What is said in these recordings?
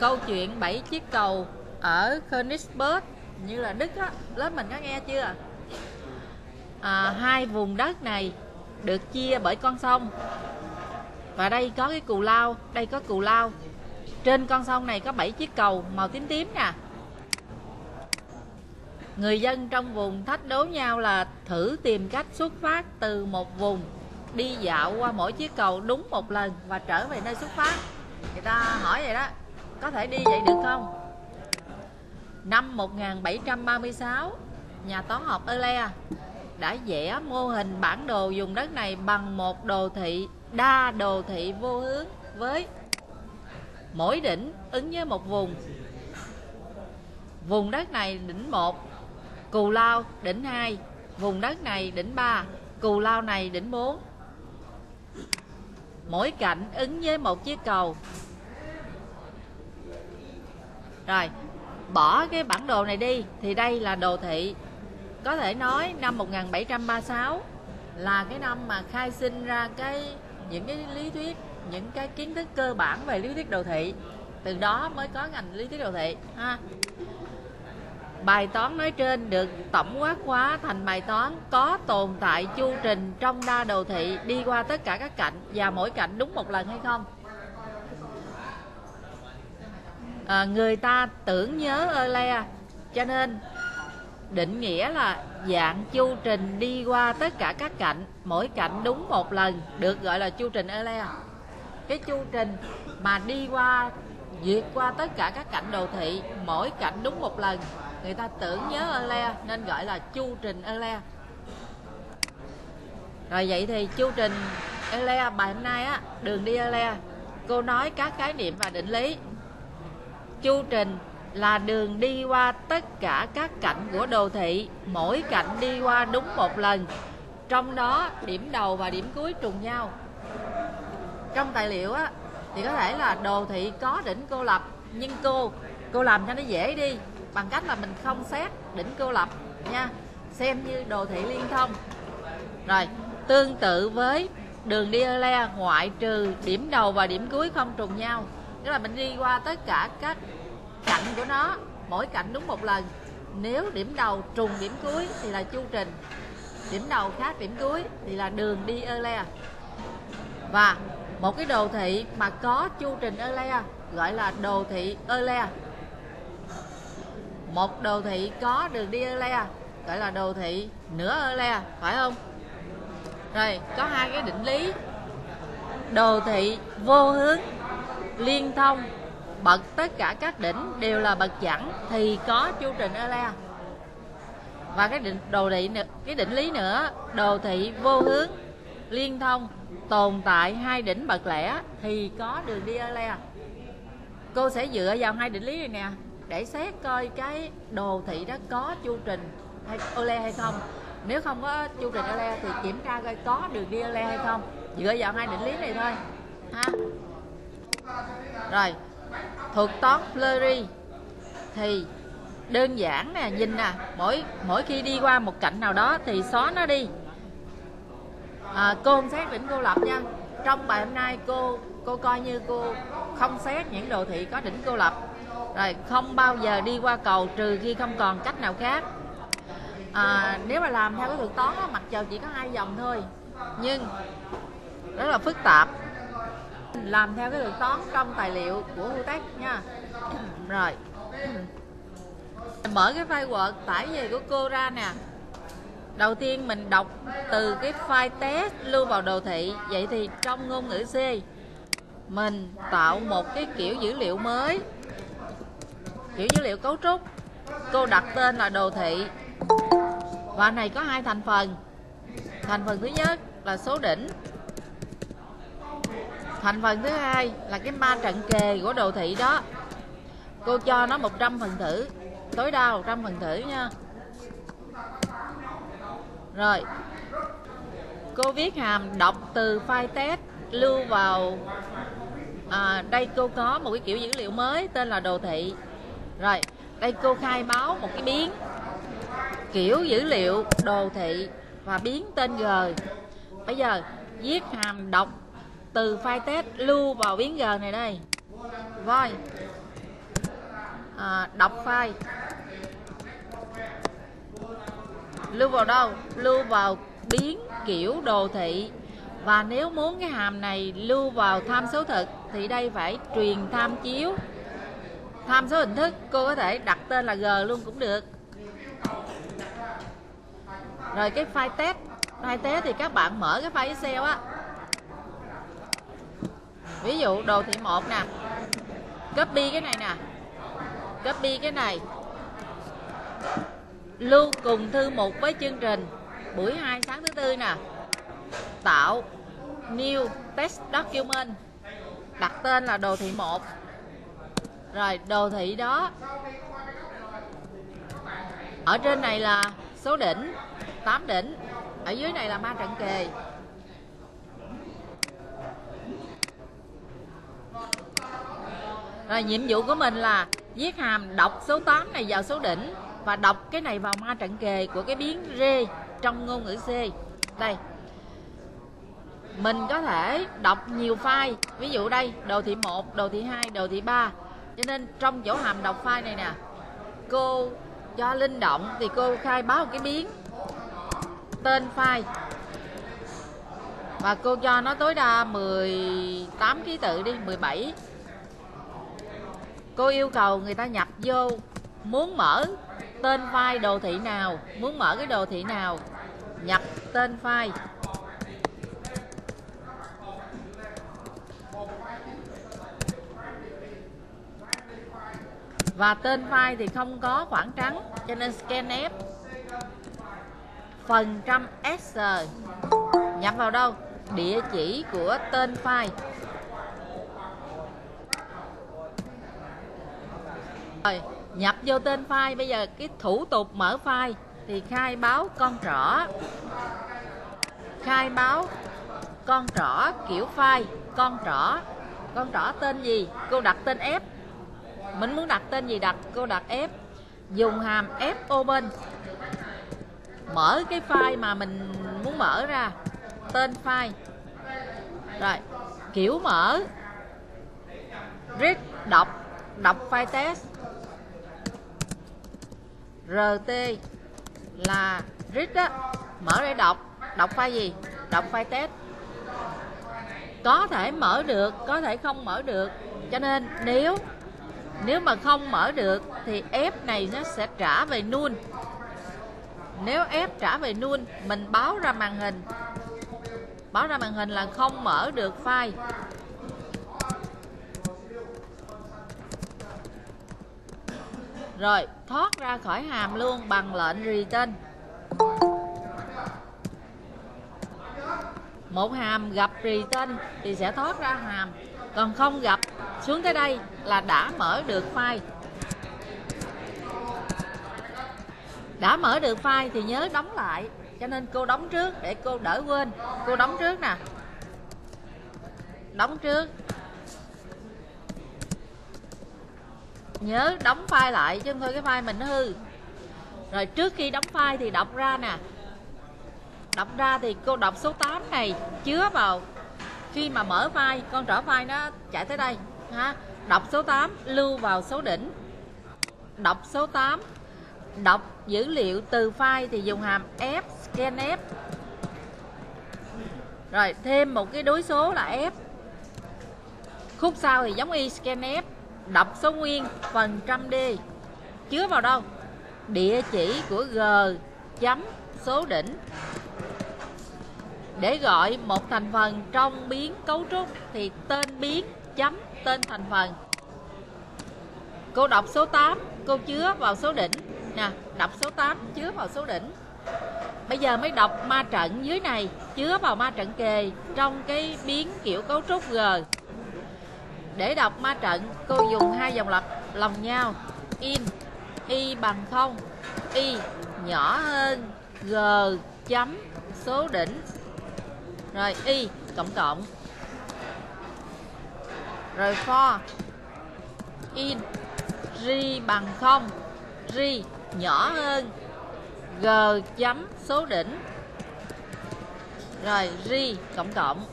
câu chuyện 7 chiếc cầu ở Königsberg như là Đức á, lớp mình có nghe chưa? Hai vùng đất này được chia bởi con sông, và đây có cái cù lao, đây có cù lao. Trên con sông này có 7 chiếc cầu màu tím tím nè. Người dân trong vùng thách đố nhau là thử tìm cách xuất phát từ một vùng, đi dạo qua mỗi chiếc cầu đúng một lần và trở về nơi xuất phát. Người ta hỏi vậy đó, có thể đi vậy được không? Năm 1736, nhà toán học Euler đã vẽ mô hình bản đồ vùng đất này bằng một đồ thị đa đồ thị vô hướng với mỗi đỉnh ứng với một vùng. Vùng đất này đỉnh 1, cù lao đỉnh 2, vùng đất này đỉnh 3, cù lao này đỉnh 4. Mỗi cạnh ứng với một chiếc cầu. Rồi, bỏ cái bản đồ này đi thì đây là đồ thị. Có thể nói năm 1736 là cái năm mà khai sinh ra những cái lý thuyết, những cái kiến thức cơ bản về lý thuyết đồ thị. Từ đó mới có ngành lý thuyết đồ thị ha. Bài toán nói trên được tổng quát hóa thành bài toán có tồn tại chu trình trong đa đồ thị đi qua tất cả các cạnh và mỗi cạnh đúng một lần hay không? Người ta tưởng nhớ Euler cho nên định nghĩa là dạng chu trình đi qua tất cả các cạnh, mỗi cạnh đúng một lần được gọi là chu trình Euler. Cái chu trình mà đi qua, vượt qua tất cả các cạnh đồ thị, mỗi cạnh đúng một lần, người ta tưởng nhớ Euler nên gọi là chu trình Euler. Rồi vậy thì chu trình Euler bài hôm nay á, đường đi Euler, cô nói các khái niệm và định lý. Chu trình là đường đi qua tất cả các cạnh của đồ thị, mỗi cạnh đi qua đúng một lần, trong đó điểm đầu và điểm cuối trùng nhau. Trong tài liệu á, thì có thể là đồ thị có đỉnh cô lập, nhưng cô làm cho nó dễ đi bằng cách là mình không xét đỉnh cô lập nha, xem như đồ thị liên thông. Rồi, tương tự với đường đi Euler, ngoại trừ điểm đầu và điểm cuối không trùng nhau, tức là mình đi qua tất cả các cạnh của nó, mỗi cạnh đúng một lần. Nếu điểm đầu trùng điểm cuối thì là chu trình, điểm đầu khác điểm cuối thì là đường đi Euler. Và một cái đồ thị mà có chu trình Euler gọi là đồ thị Euler. Một đồ thị có đường đi Euler gọi là đồ thị nửa Euler, phải không? Rồi, có hai cái định lý. Đồ thị vô hướng liên thông bậc tất cả các đỉnh đều là bậc chẵn thì có chu trình Euler. Và cái định lý nữa, đồ thị vô hướng liên thông tồn tại hai đỉnh bậc lẻ thì có đường đi Euler. Cô sẽ dựa vào hai định lý này nè để xét coi cái đồ thị đó có chu trình hay Euler hay không. Nếu không có chu trình Euler thì kiểm tra coi có đường đi Euler hay không, dựa vào hai định lý này thôi ha. Rồi, thuật toán Fleury thì đơn giản nè, nhìn nè, mỗi khi đi qua một cạnh nào đó thì xóa nó đi. Cô không xét đỉnh cô lập nha. Trong bài hôm nay cô coi như cô không xét những đồ thị có đỉnh cô lập. Rồi, không bao giờ đi qua cầu trừ khi không còn cách nào khác. Nếu mà làm theo cái thuật toán đó, mặc dù chỉ có 2 dòng thôi nhưng rất là phức tạp. Làm theo cái thuật toán trong tài liệu của Hutech nha. Rồi, mở cái file Word tải về của cô ra nè. Đầu tiên mình đọc từ cái file test lưu vào đồ thị. Vậy thì trong ngôn ngữ C mình tạo một cái kiểu dữ liệu mới, kiểu dữ liệu cấu trúc. Cô đặt tên là đồ thị. Và này có 2 thành phần. Thành phần thứ nhất là số đỉnh. Thành phần thứ hai là cái ma trận kề của đồ thị đó. Cô cho nó 100 phần tử, tối đa 100 phần tử nha. Rồi, cô viết hàm đọc từ file test lưu vào. Đây cô có một cái kiểu dữ liệu mới tên là đồ thị. Rồi, đây cô khai báo một cái biến kiểu dữ liệu đồ thị và biến tên G. Bây giờ viết hàm đọc từ file test lưu vào biến G này đây. Void đọc file. Lưu vào đâu? Lưu vào biến kiểu đồ thị. Và nếu muốn cái hàm này lưu vào tham số thực thì đây phải truyền tham chiếu. Tham số hình thức cô có thể đặt tên là G luôn cũng được. Rồi cái file test. File test thì các bạn mở cái file Excel á. Ví dụ đồ thị 1 nè. Copy cái này nè. Copy cái này. Lưu cùng thư mục với chương trình. Buổi 2 sáng thứ Tư nè. Tạo New Text Document. Đặt tên là đồ thị 1. Rồi đồ thị đó. Ở trên này là số đỉnh 8 đỉnh. Ở dưới này là ma trận kề. Rồi nhiệm vụ của mình là viết hàm đọc số 8 này vào số đỉnh và đọc cái này vào ma trận kề của cái biến rê trong ngôn ngữ C. Đây. Mình có thể đọc nhiều file. Ví dụ đây, đồ thị 1, đồ thị 2, đồ thị 3. Cho nên trong chỗ hàm đọc file này nè, cô cho linh động thì cô khai báo một cái biến tên file. Và cô cho nó tối đa 18 ký tự đi, 17. Cô yêu cầu người ta nhập vô muốn mở tên file đồ thị nào, muốn mở cái đồ thị nào, nhập tên file. Và tên file thì không có khoảng trắng, cho nên scanf phần trăm s nhập vào đâu? Địa chỉ của tên file. Rồi, nhập vô tên file. Bây giờ cái thủ tục mở file thì khai báo con trỏ. Khai báo con trỏ kiểu file. Con trỏ tên gì? Cô đặt tên F. Mình muốn đặt tên gì đặt, cô đặt F. Dùng hàm F open. Mở cái file mà mình muốn mở ra. Tên file. Rồi, kiểu mở. Read đọc file test. RT là read đó. Mở để đọc file gì? Đọc file test. Có thể mở được, có thể không mở được. Cho nên nếu mà không mở được thì F này nó sẽ trả về null. Nếu F trả về null, mình báo ra màn hình. Báo ra màn hình là không mở được file. Rồi, thoát ra khỏi hàm luôn bằng lệnh return. Một hàm gặp return thì sẽ thoát ra hàm. Còn không gặp, xuống tới đây là đã mở được file. Đã mở được file thì nhớ đóng lại. Cho nên cô đóng trước để cô đỡ quên. Cô đóng trước nè. Đóng trước. Nhớ đóng file lại chứ không thôi cái file mình nó hư. Rồi trước khi đóng file thì đọc ra nè. Đọc ra thì cô đọc số 8 này chứa vào. Khi mà mở file, con trỏ file nó chạy tới đây ha. Đọc số 8 lưu vào số đỉnh. Đọc số 8. Đọc dữ liệu từ file thì dùng hàm F, scanf. Rồi thêm một cái đối số là F. Khúc sau thì giống y scanf. Đọc số nguyên phần trăm D. Chứa vào đâu? Địa chỉ của G chấm số đỉnh. Để gọi một thành phần trong biến cấu trúc thì tên biến chấm tên thành phần. Cô đọc số 8, cô chứa vào số đỉnh nè, đọc số 8 chứa vào số đỉnh. Bây giờ mới đọc ma trận dưới này, chứa vào ma trận kề trong cái biến kiểu cấu trúc G. Để đọc ma trận, cô dùng hai dòng lặp lòng nhau. In y bằng 0, y nhỏ hơn G chấm số đỉnh. Rồi y cộng. Rồi for in ri bằng 0, ri nhỏ hơn G chấm số đỉnh. Rồi ri cộng.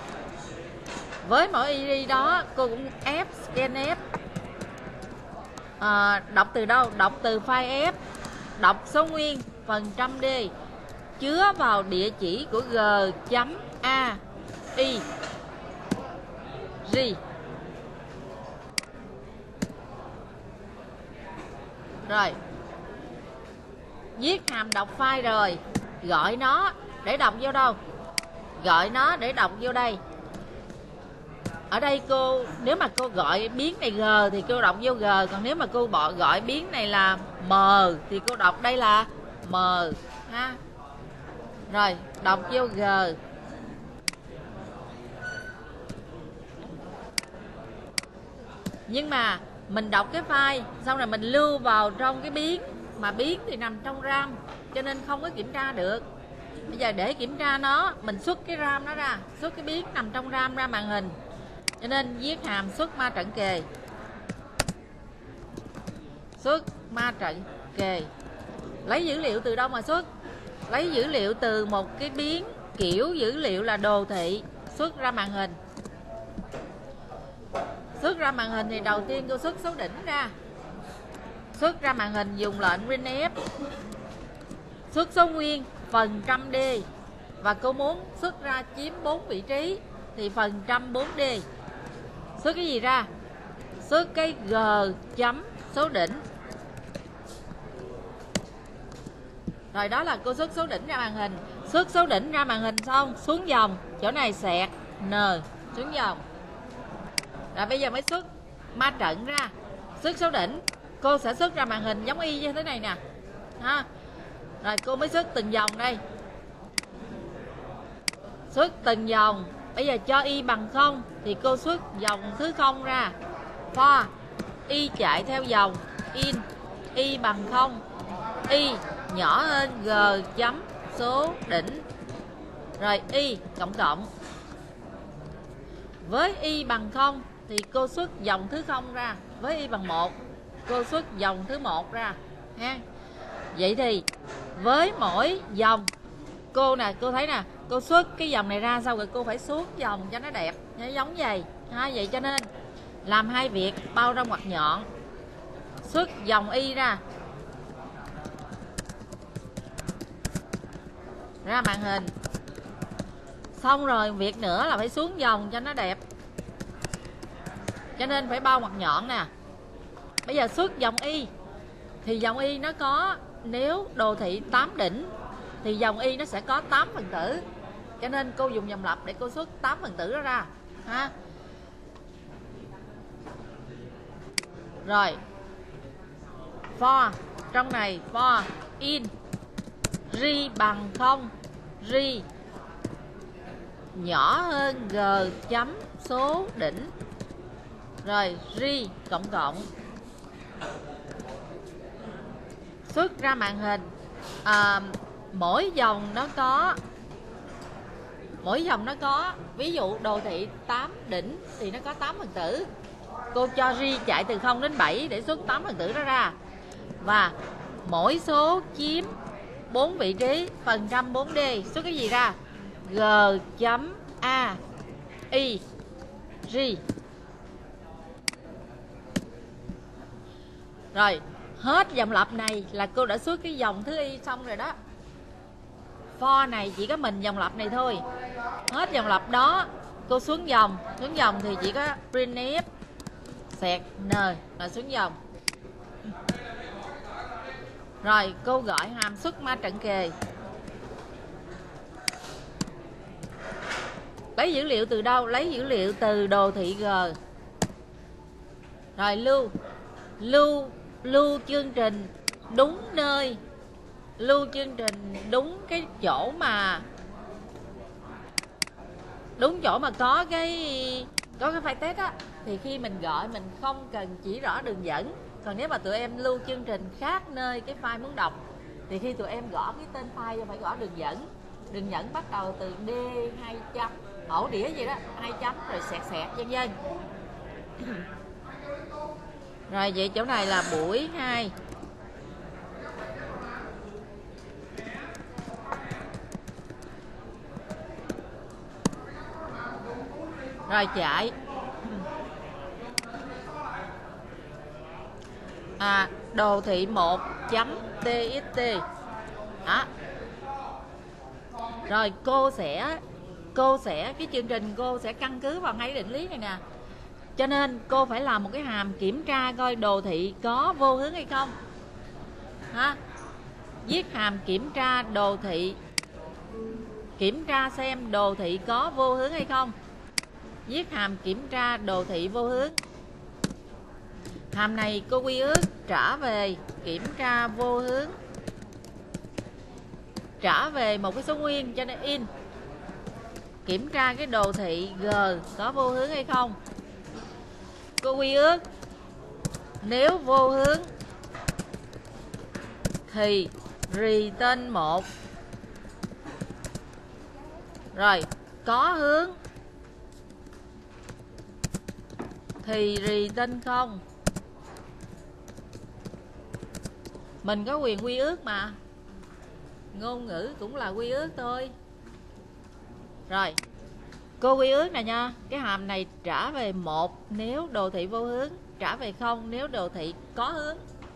Với mỗi ri đó cô cũng F scanf. Đọc từ đâu? Đọc từ file F. Đọc số nguyên phần trăm D chứa vào địa chỉ của g.a.i ri. Rồi, viết hàm đọc file rồi, gọi nó để đọc vô đâu? Gọi nó để đọc vô đây. Ở đây cô, nếu mà cô gọi biến này G thì cô đọc vô G, còn nếu mà cô gọi biến này là M thì cô đọc đây là M ha. Rồi, đọc vô G. Nhưng mà mình đọc cái file xong rồi mình lưu vào trong cái biến, mà biến thì nằm trong RAM cho nên không có kiểm tra được. Bây giờ để kiểm tra nó, mình xuất cái RAM nó ra, xuất cái biến nằm trong RAM ra màn hình. Cho nên viết hàm xuất ma trận kề. Xuất ma trận kề. Lấy dữ liệu từ đâu mà xuất? Lấy dữ liệu từ một cái biến kiểu dữ liệu là đồ thị, xuất ra màn hình. Xuất ra màn hình thì đầu tiên cô xuất số đỉnh ra. Xuất ra màn hình dùng lệnh printf. Xuất số nguyên phần trăm D, và cô muốn xuất ra chiếm 4 vị trí thì phần trăm 4D. Xuất cái gì ra? Xuất cái G chấm số đỉnh. Rồi đó là cô xuất số đỉnh ra màn hình. Xuất số đỉnh ra màn hình xong xuống dòng, chỗ này xẹt N xuống dòng. Rồi bây giờ mới xuất ma trận ra. Xuất số đỉnh, cô sẽ xuất ra màn hình giống y như thế này nè ha. Rồi cô mới xuất từng dòng đây. Xuất từng dòng. Bây giờ cho y bằng 0 thì cô xuất dòng thứ 0 ra. For y chạy theo dòng in y bằng 0, y nhỏ hơn G chấm số đỉnh. Rồi y cộng cộng. Với y bằng 0 thì cô xuất dòng thứ 0 ra. Với y bằng 1 cô xuất dòng thứ 1 ra ha. Vậy thì với mỗi dòng cô nè, cô thấy nè, cô xuất cái dòng này ra, sau rồi cô phải xuống dòng cho nó đẹp, nó giống vậy ha. Vậy cho nên làm hai việc bao ra ngoặc nhọn, xuất dòng y ra màn hình. Xong rồi việc nữa là phải xuống dòng cho nó đẹp, cho nên phải bao ngoặc nhọn nè. Bây giờ xuất dòng y thì dòng y nó có, nếu đồ thị 8 đỉnh thì dòng y nó sẽ có 8 phần tử, cho nên cô dùng dòng lặp để cô xuất 8 phần tử đó ra ha. Rồi for trong này for in ri bằng 0, ri nhỏ hơn G chấm số đỉnh. Rồi ri cộng cộng. Xuất ra màn hình. Mỗi dòng nó có ví dụ đồ thị 8 đỉnh thì nó có 8 phần tử. Cô cho ri chạy từ 0 đến 7 để xuất 8 phần tử đó ra. Và mỗi số chiếm 4 vị trí, phần trăm 4D, xuất cái gì ra? G chấm A I ri. Rồi hết dòng lặp này là cô đã xuất cái dòng thứ y xong rồi đó. For này chỉ có mình dòng lặp này thôi. Hết dòng lặp đó cô xuống dòng thì chỉ có printf sẹt n là xuống dòng. Rồi cô gọi hàm xuất ma trận kề. Lấy dữ liệu từ đâu? Lấy dữ liệu từ đồ thị G. Rồi lưu chương trình đúng nơi, lưu chương trình đúng cái chỗ mà có cái file test á, thì khi mình gọi mình không cần chỉ rõ đường dẫn. Còn nếu mà tụi em lưu chương trình khác nơi cái file muốn đọc thì khi tụi em gõ cái tên file phải gõ đường dẫn. Đường dẫn bắt đầu từ D 2 chấm ổ đĩa gì đó 2 chấm rồi sẹt vân vân. Rồi vậy chỗ này là buổi 2. Rồi chạy. đồ thị 1 chấm txt đó. Rồi cô sẽ cái chương trình cô sẽ căn cứ vào ngay định lý này nè, cho nên cô phải làm một cái hàm kiểm tra coi đồ thị có vô hướng hay không ha. Viết hàm kiểm tra đồ thị, kiểm tra xem đồ thị có vô hướng hay không. Viết hàm kiểm tra đồ thị vô hướng. Hàm này cô quy ước trả về kiểm tra vô hướng, trả về một cái số nguyên, cho nên in kiểm tra cái đồ thị G có vô hướng hay không. Cô quy ước nếu vô hướng thì rì tên 1, rồi có hướng thì rì tên 0. Mình có quyền quy ước mà, ngôn ngữ cũng là quy ước thôi. Rồi cô quy ước nè nha, cái hàm này trả về 1 nếu đồ thị vô hướng, trả về 0 nếu đồ thị có hướng.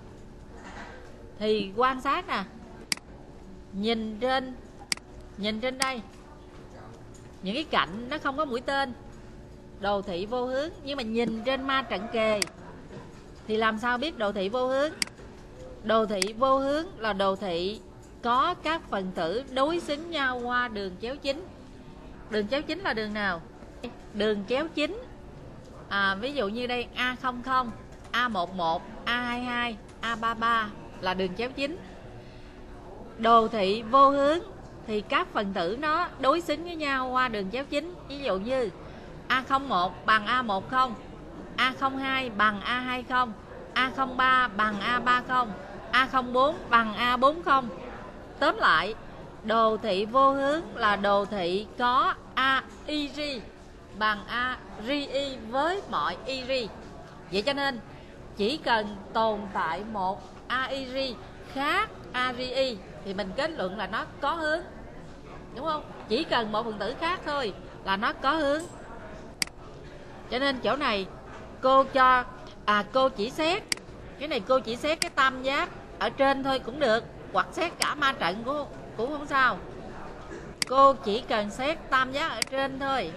Thì quan sát nè, nhìn trên đây, những cái cạnh nó không có mũi tên, đồ thị vô hướng. Nhưng mà nhìn trên ma trận kề thì làm sao biết đồ thị vô hướng? Đồ thị vô hướng là đồ thị có các phần tử đối xứng nhau qua đường chéo chính. Đường chéo chính là đường nào? Đường chéo chính ví dụ như đây A00, A11, A22, A33 là đường chéo chính. Đồ thị vô hướng thì các phần tử nó đối xứng với nhau qua đường chéo chính. Ví dụ như A01 bằng A10, A02 bằng A20, A03 bằng A30, A04 bằng A40. Tóm lại, đồ thị vô hướng là đồ thị có AIR bằng ARI với mọi IR. Vậy cho nên chỉ cần tồn tại một AIR khác ARI thì mình kết luận là nó có hướng, đúng không? Chỉ cần một phần tử khác thôi là nó có hướng. Cho nên chỗ này cô cho cô chỉ xét cái này, cô chỉ xét cái tam giác ở trên thôi cũng được, hoặc xét cả ma trận cũng không sao. Cô chỉ cần xét tam giác ở trên thôi.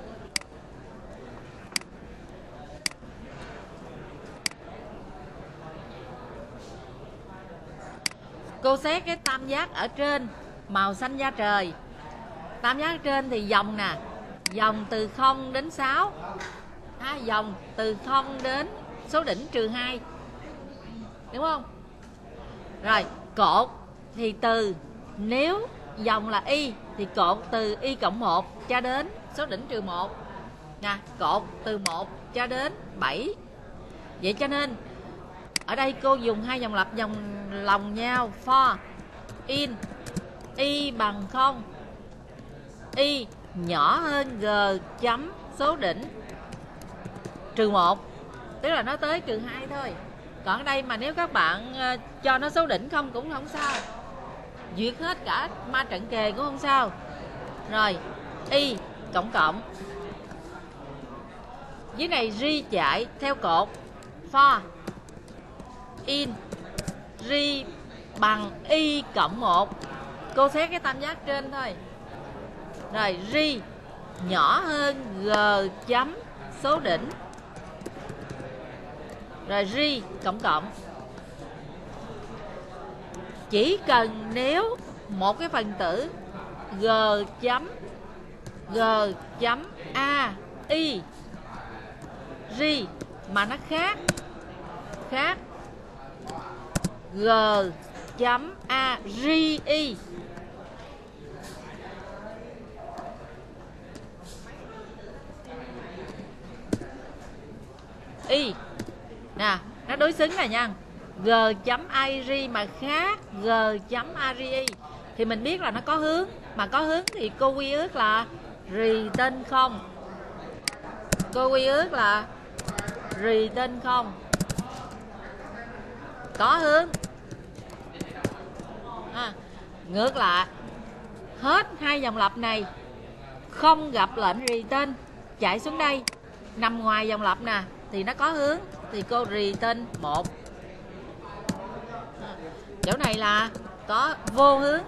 Cô xét cái tam giác ở trên màu xanh da trời. Tam giác ở trên thì dòng nè, dòng từ 0 đến 6, dòng từ 0 đến số đỉnh -2, đúng không? Rồi cột thì từ, nếu dòng là y thì cột từ y cộng 1 cho đến số đỉnh -1 nè, cột từ 1 cho đến 7. Vậy cho nên ở đây cô dùng hai dòng lặp dòng lòng nhau. For in y bằng 0, y nhỏ hơn g chấm số đỉnh -1, tức là nó tới -2 thôi. Còn ở đây mà nếu các bạn cho nó số đỉnh không cũng không sao, duyệt hết cả ma trận kề cũng không sao. Rồi y cộng cộng dưới này ri chạy theo cột. For in ri bằng y cộng 1, cô xét cái tam giác trên thôi. Rồi ri nhỏ hơn g chấm số đỉnh, rồi ri cộng cộng. Chỉ cần nếu một cái phần tử g chấm a y ri mà nó khác g chấm a ri y y nè, nó đối xứng này nha. G chấm iri mà khác G chấm ari thì mình biết là nó có hướng. Mà có hướng thì cô quy ước là rì tên 0. Cô quy ước là rì tên 0 có hướng. Ngược lại, hết hai dòng lặp này không gặp lệnh rì tên, chạy xuống đây nằm ngoài dòng lặp nè thì nó có hướng, thì cô rì tên 1. chỗ này là có vô hướng.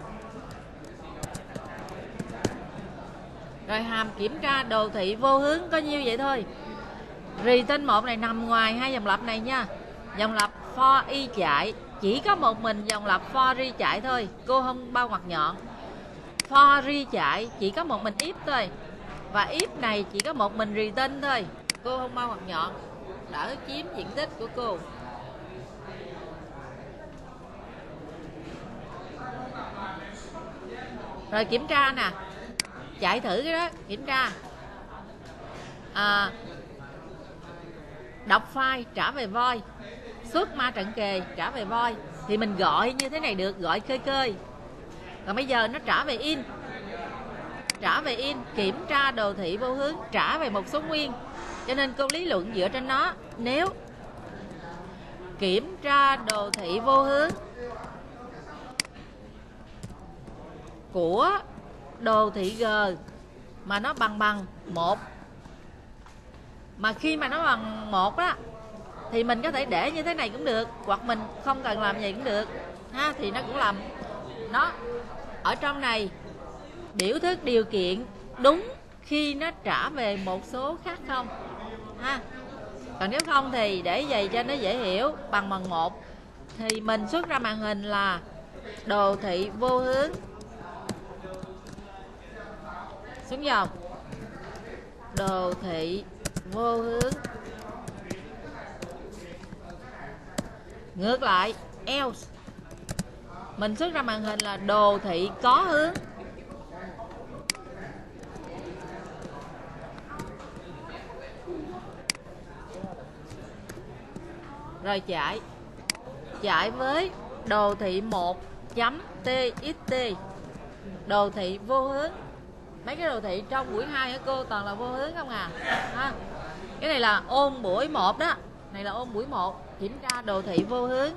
Rồi hàm kiểm tra đồ thị vô hướng có nhiêu vậy thôi. Rì tên 1 này nằm ngoài hai dòng lặp này nha. Dòng lặp for y chạy, chỉ có một mình dòng lặp for ri chạy thôi, cô không bao ngoặc nhọn. For ri chạy chỉ có một mình if thôi, và if này chỉ có một mình rì tên thôi, cô không bao ngoặc nhọn, đỡ chiếm diện tích của cô. Rồi kiểm tra nè, chạy thử cái đó, kiểm tra. Đọc file trả về voi, xuất ma trận kề trả về voi, thì mình gọi như thế này được, gọi cơi cơi. Còn bây giờ nó trả về in, trả về in, kiểm tra đồ thị vô hướng trả về một số nguyên, cho nên cô lý luận dựa trên nó. Nếu kiểm tra đồ thị vô hướng của đồ thị G mà nó bằng 1, mà khi mà nó bằng 1 á thì mình có thể để như thế này cũng được, hoặc mình không cần làm gì cũng được ha, thì nó cũng làm nó ở trong này biểu thức điều kiện đúng khi nó trả về một số khác không ha. Còn nếu không thì để vậy cho nó dễ hiểu, bằng 1 thì mình xuất ra màn hình là đồ thị vô hướng xuống dòng, đồ thị vô hướng. Ngược lại else, mình xuất ra màn hình là đồ thị có hướng. Rồi chạy với đồ thị 1.txt, đồ thị vô hướng. Mấy cái đồ thị trong buổi 2 của cô toàn là vô hướng không à ha. Cái này là ôn buổi 1 đó, này là ôn buổi 1, kiểm tra đồ thị vô hướng.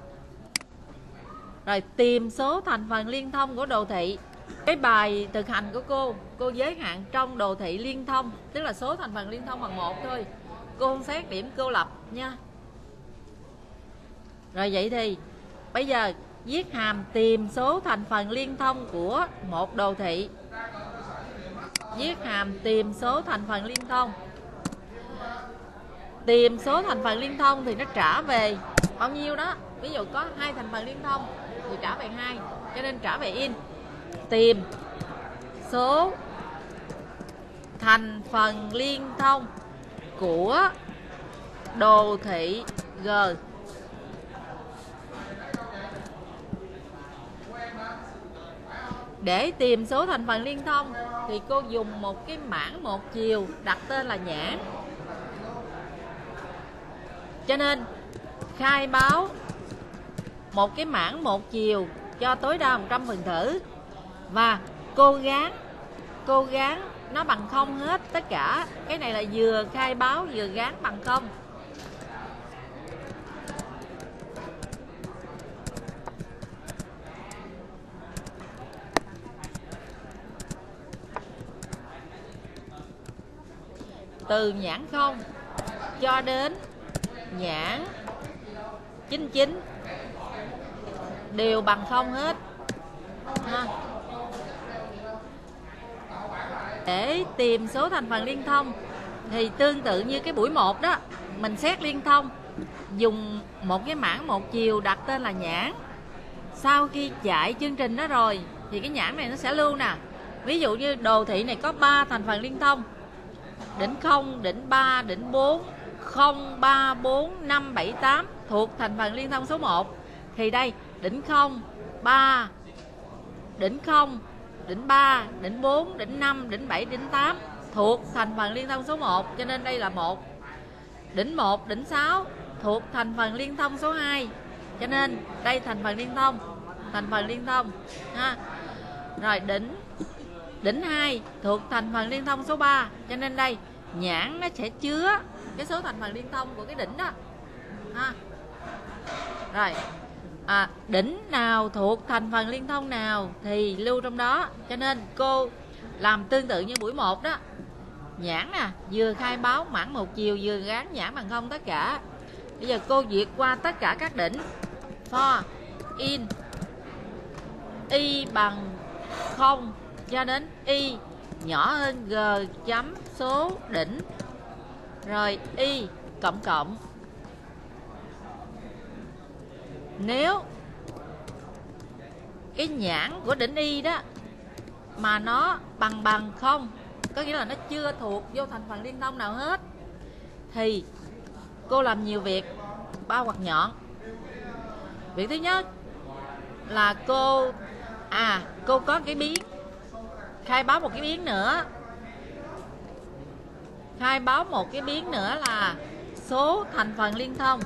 Rồi tìm số thành phần liên thông của đồ thị. Cái bài thực hành của cô giới hạn trong đồ thị liên thông, tức là số thành phần liên thông bằng 1 thôi, cô không xét điểm cô lập nha. Rồi vậy thì bây giờ viết hàm tìm số thành phần liên thông của một đồ thị. Viết hàm tìm số thành phần liên thông. Tìm số thành phần liên thông thì nó trả về bao nhiêu đó. Ví dụ có 2 thành phần liên thông thì trả về 2, cho nên trả về in. Tìm số thành phần liên thông của đồ thị G. Để tìm số thành phần liên thông thì cô dùng một cái mảng một chiều đặt tên là nhãn. Cho nên khai báo một cái mảng một chiều cho tối đa 100 phần tử, và cô gán nó bằng 0 hết tất cả. Cái này là vừa khai báo vừa gán bằng 0. Từ nhãn 0 cho đến nhãn 99 đều bằng 0 hết ha. Để tìm số thành phần liên thông thì tương tự như cái buổi 1 đó, mình xét liên thông dùng một cái mảng một chiều đặt tên là nhãn. Sau khi chạy chương trình đó rồi thì cái nhãn này nó sẽ lưu nè. Ví dụ như đồ thị này có 3 thành phần liên thông, đỉnh 0, đỉnh 3, đỉnh 4, 0, 3, 4, 5, 7, 8 thuộc thành phần liên thông số 1. Thì đây đỉnh 0, 3, đỉnh 0, đỉnh 3, đỉnh 4, đỉnh 5, đỉnh 7, đỉnh 8 thuộc thành phần liên thông số 1, cho nên đây là 1. Đỉnh 1, đỉnh 6 thuộc thành phần liên thông số 2, cho nên đây thành phần liên thông ha. Rồi đỉnh 2 thuộc thành phần liên thông số 3, cho nên đây nhãn nó sẽ chứa cái số thành phần liên thông của cái đỉnh đó ha. Rồi đỉnh nào thuộc thành phần liên thông nào thì lưu trong đó, cho nên cô làm tương tự như buổi 1 đó. Nhãn nè, vừa khai báo mảng một chiều vừa gán nhãn bằng 0 tất cả. Bây giờ cô duyệt qua tất cả các đỉnh. For in y bằng 0 cho đến y nhỏ hơn g chấm số đỉnh rồi y cộng cộng. Nếu cái nhãn của đỉnh y đó mà nó bằng 0, có nghĩa là nó chưa thuộc vô thành phần liên thông nào hết, thì cô làm nhiều việc bao ngoặc nhọn. Việc thứ nhất là cô có cái biến, khai báo một cái biến nữa. Khai báo một cái biến nữa là số thành phần liên thông.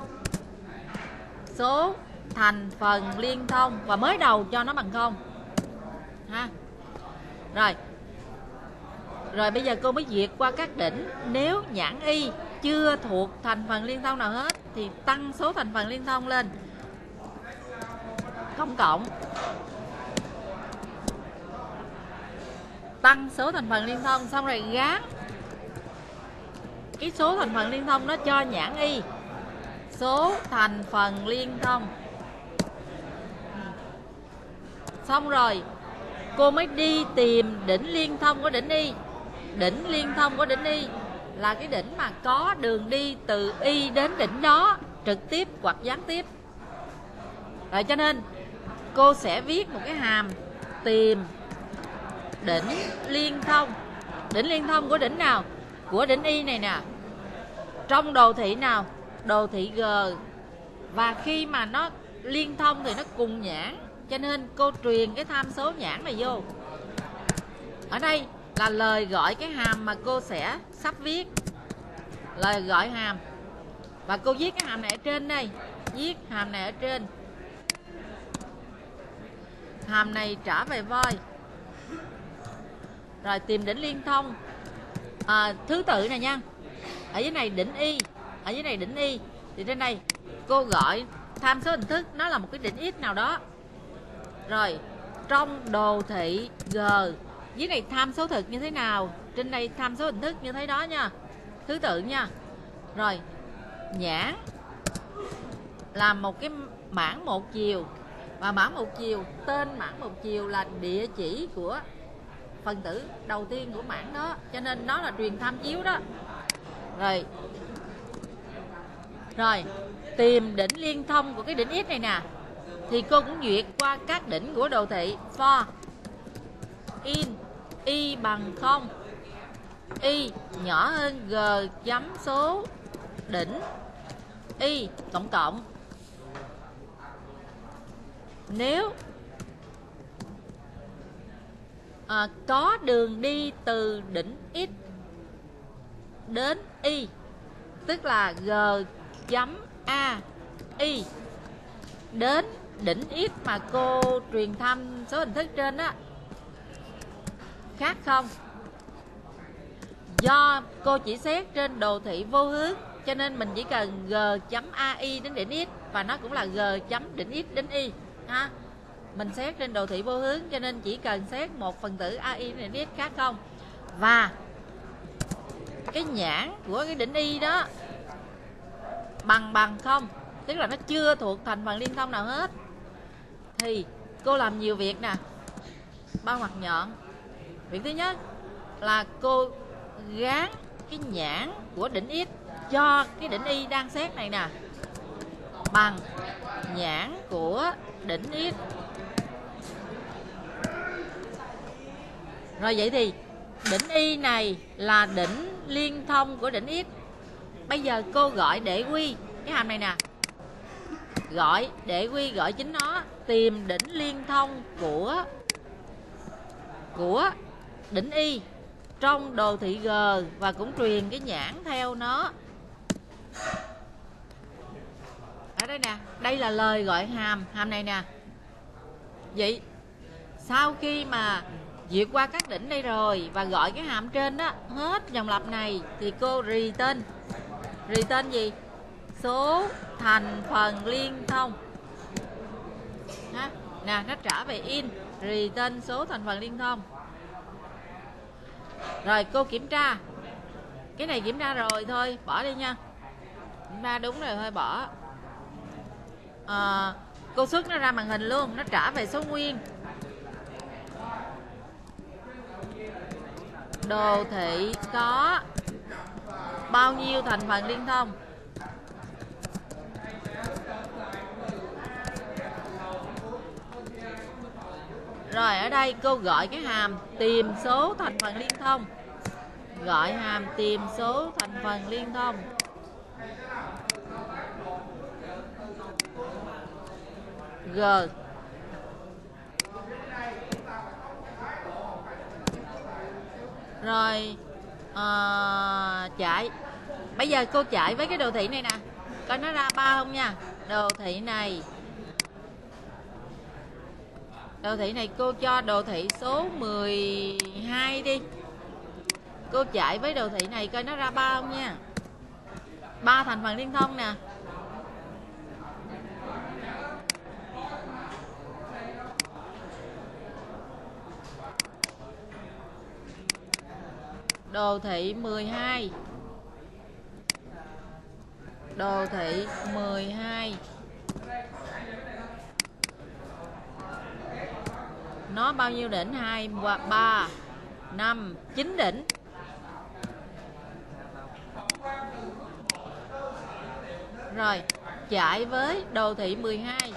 Số thành phần liên thông và mới đầu cho nó bằng 0 ha. Rồi bây giờ cô mới duyệt qua các đỉnh. Nếu nhãn y chưa thuộc thành phần liên thông nào hết thì tăng số thành phần liên thông lên, cộng cộng tăng số thành phần liên thông, xong rồi gán cái số thành phần liên thông nó cho nhãn y. Số thành phần liên thông. Xong rồi cô mới đi tìm đỉnh liên thông của đỉnh y. Đỉnh liên thông của đỉnh y là cái đỉnh mà có đường đi từ y đến đỉnh đó, trực tiếp hoặc gián tiếp. Rồi cho nên cô sẽ viết một cái hàm tìm đỉnh liên thông. Đỉnh liên thông của đỉnh nào? Của đỉnh y này nè. Trong đồ thị nào? Đồ thị G. Và khi mà nó liên thông thì nó cùng nhãn, cho nên cô truyền cái tham số nhãn này vô. Ở đây là lời gọi cái hàm mà cô sẽ sắp viết. Lời gọi hàm. Và cô viết cái hàm này ở trên đây. Viết hàm này ở trên. Hàm này trả về voi. Rồi tìm đỉnh liên thông. Thứ tự này nha. Ở dưới này đỉnh y, ở dưới này đỉnh y. Thì trên đây cô gọi tham số hình thức, nó là một cái đỉnh x nào đó. Rồi trong đồ thị G, dưới này tham số thực như thế nào, trên đây tham số hình thức như thế đó nha. Thứ tự nha. Rồi nhãn là một cái mảng một chiều. Và mảng một chiều, tên mảng một chiều là địa chỉ của phần tử đầu tiên của mảng đó, cho nên nó là truyền tham chiếu đó. Rồi tìm đỉnh liên thông của cái đỉnh x này nè, thì cô cũng duyệt qua các đỉnh của đồ thị. For in y bằng 0, y nhỏ hơn g chấm số đỉnh y cộng cộng. Nếu có đường đi từ đỉnh x đến y, tức là g chấm a y đến đỉnh x mà cô truyền thăm số hình thức trên đó, khác không? Do cô chỉ xét trên đồ thị vô hướng, cho nên mình chỉ cần g chấm ai đến đỉnh x, và nó cũng là g chấm đỉnh x đến y ha. Mình xét trên đồ thị vô hướng, cho nên chỉ cần xét một phần tử ai đến đỉnh x, khác không? Và cái nhãn của cái đỉnh y đó bằng không, tức là nó chưa thuộc thành phần liên thông nào hết, thì cô làm nhiều việc nè, bao ngoặc nhọn. Việc thứ nhất là cô gán cái nhãn của đỉnh x cho cái đỉnh y đang xét này nè bằng nhãn của đỉnh x. Rồi vậy thì đỉnh y này là đỉnh liên thông của đỉnh x. Bây giờ cô gọi để quy cái hàm này nè, gọi để quy, gọi chính nó, tìm đỉnh liên thông của đỉnh y trong đồ thị G, và cũng truyền cái nhãn theo nó. Ở đây nè, đây là lời gọi hàm này nè. Vậy sau khi mà duyệt qua các đỉnh đây rồi và gọi cái hàm trên đó hết dòng lặp này, thì cô return gì? Số thành phần liên thông ha. Nè, nó trả về in, return số thành phần liên thông. Rồi cô kiểm tra. Cái này kiểm tra rồi thôi, bỏ đi nha. Kiểm tra đúng rồi thôi, bỏ. Cô xuất nó ra màn hình luôn, nó trả về số nguyên. Đồ thị có bao nhiêu thành phần liên thông? Rồi ở đây cô gọi cái hàm tìm số thành phần liên thông. Gọi hàm tìm số thành phần liên thông. G. Rồi chạy. Bây giờ cô chạy với cái đồ thị này nè, coi nó ra 3 không nha. Đồ thị này, đồ thị này cô cho đồ thị số 12 đi. Cô chạy với đồ thị này coi nó ra 3 không nha. 3 thành phần liên thông nè. Đồ thị 12. Đồ thị 12 nó bao nhiêu đỉnh? 2, 3, 5, 9 đỉnh. Rồi chạy với đồ thị 12.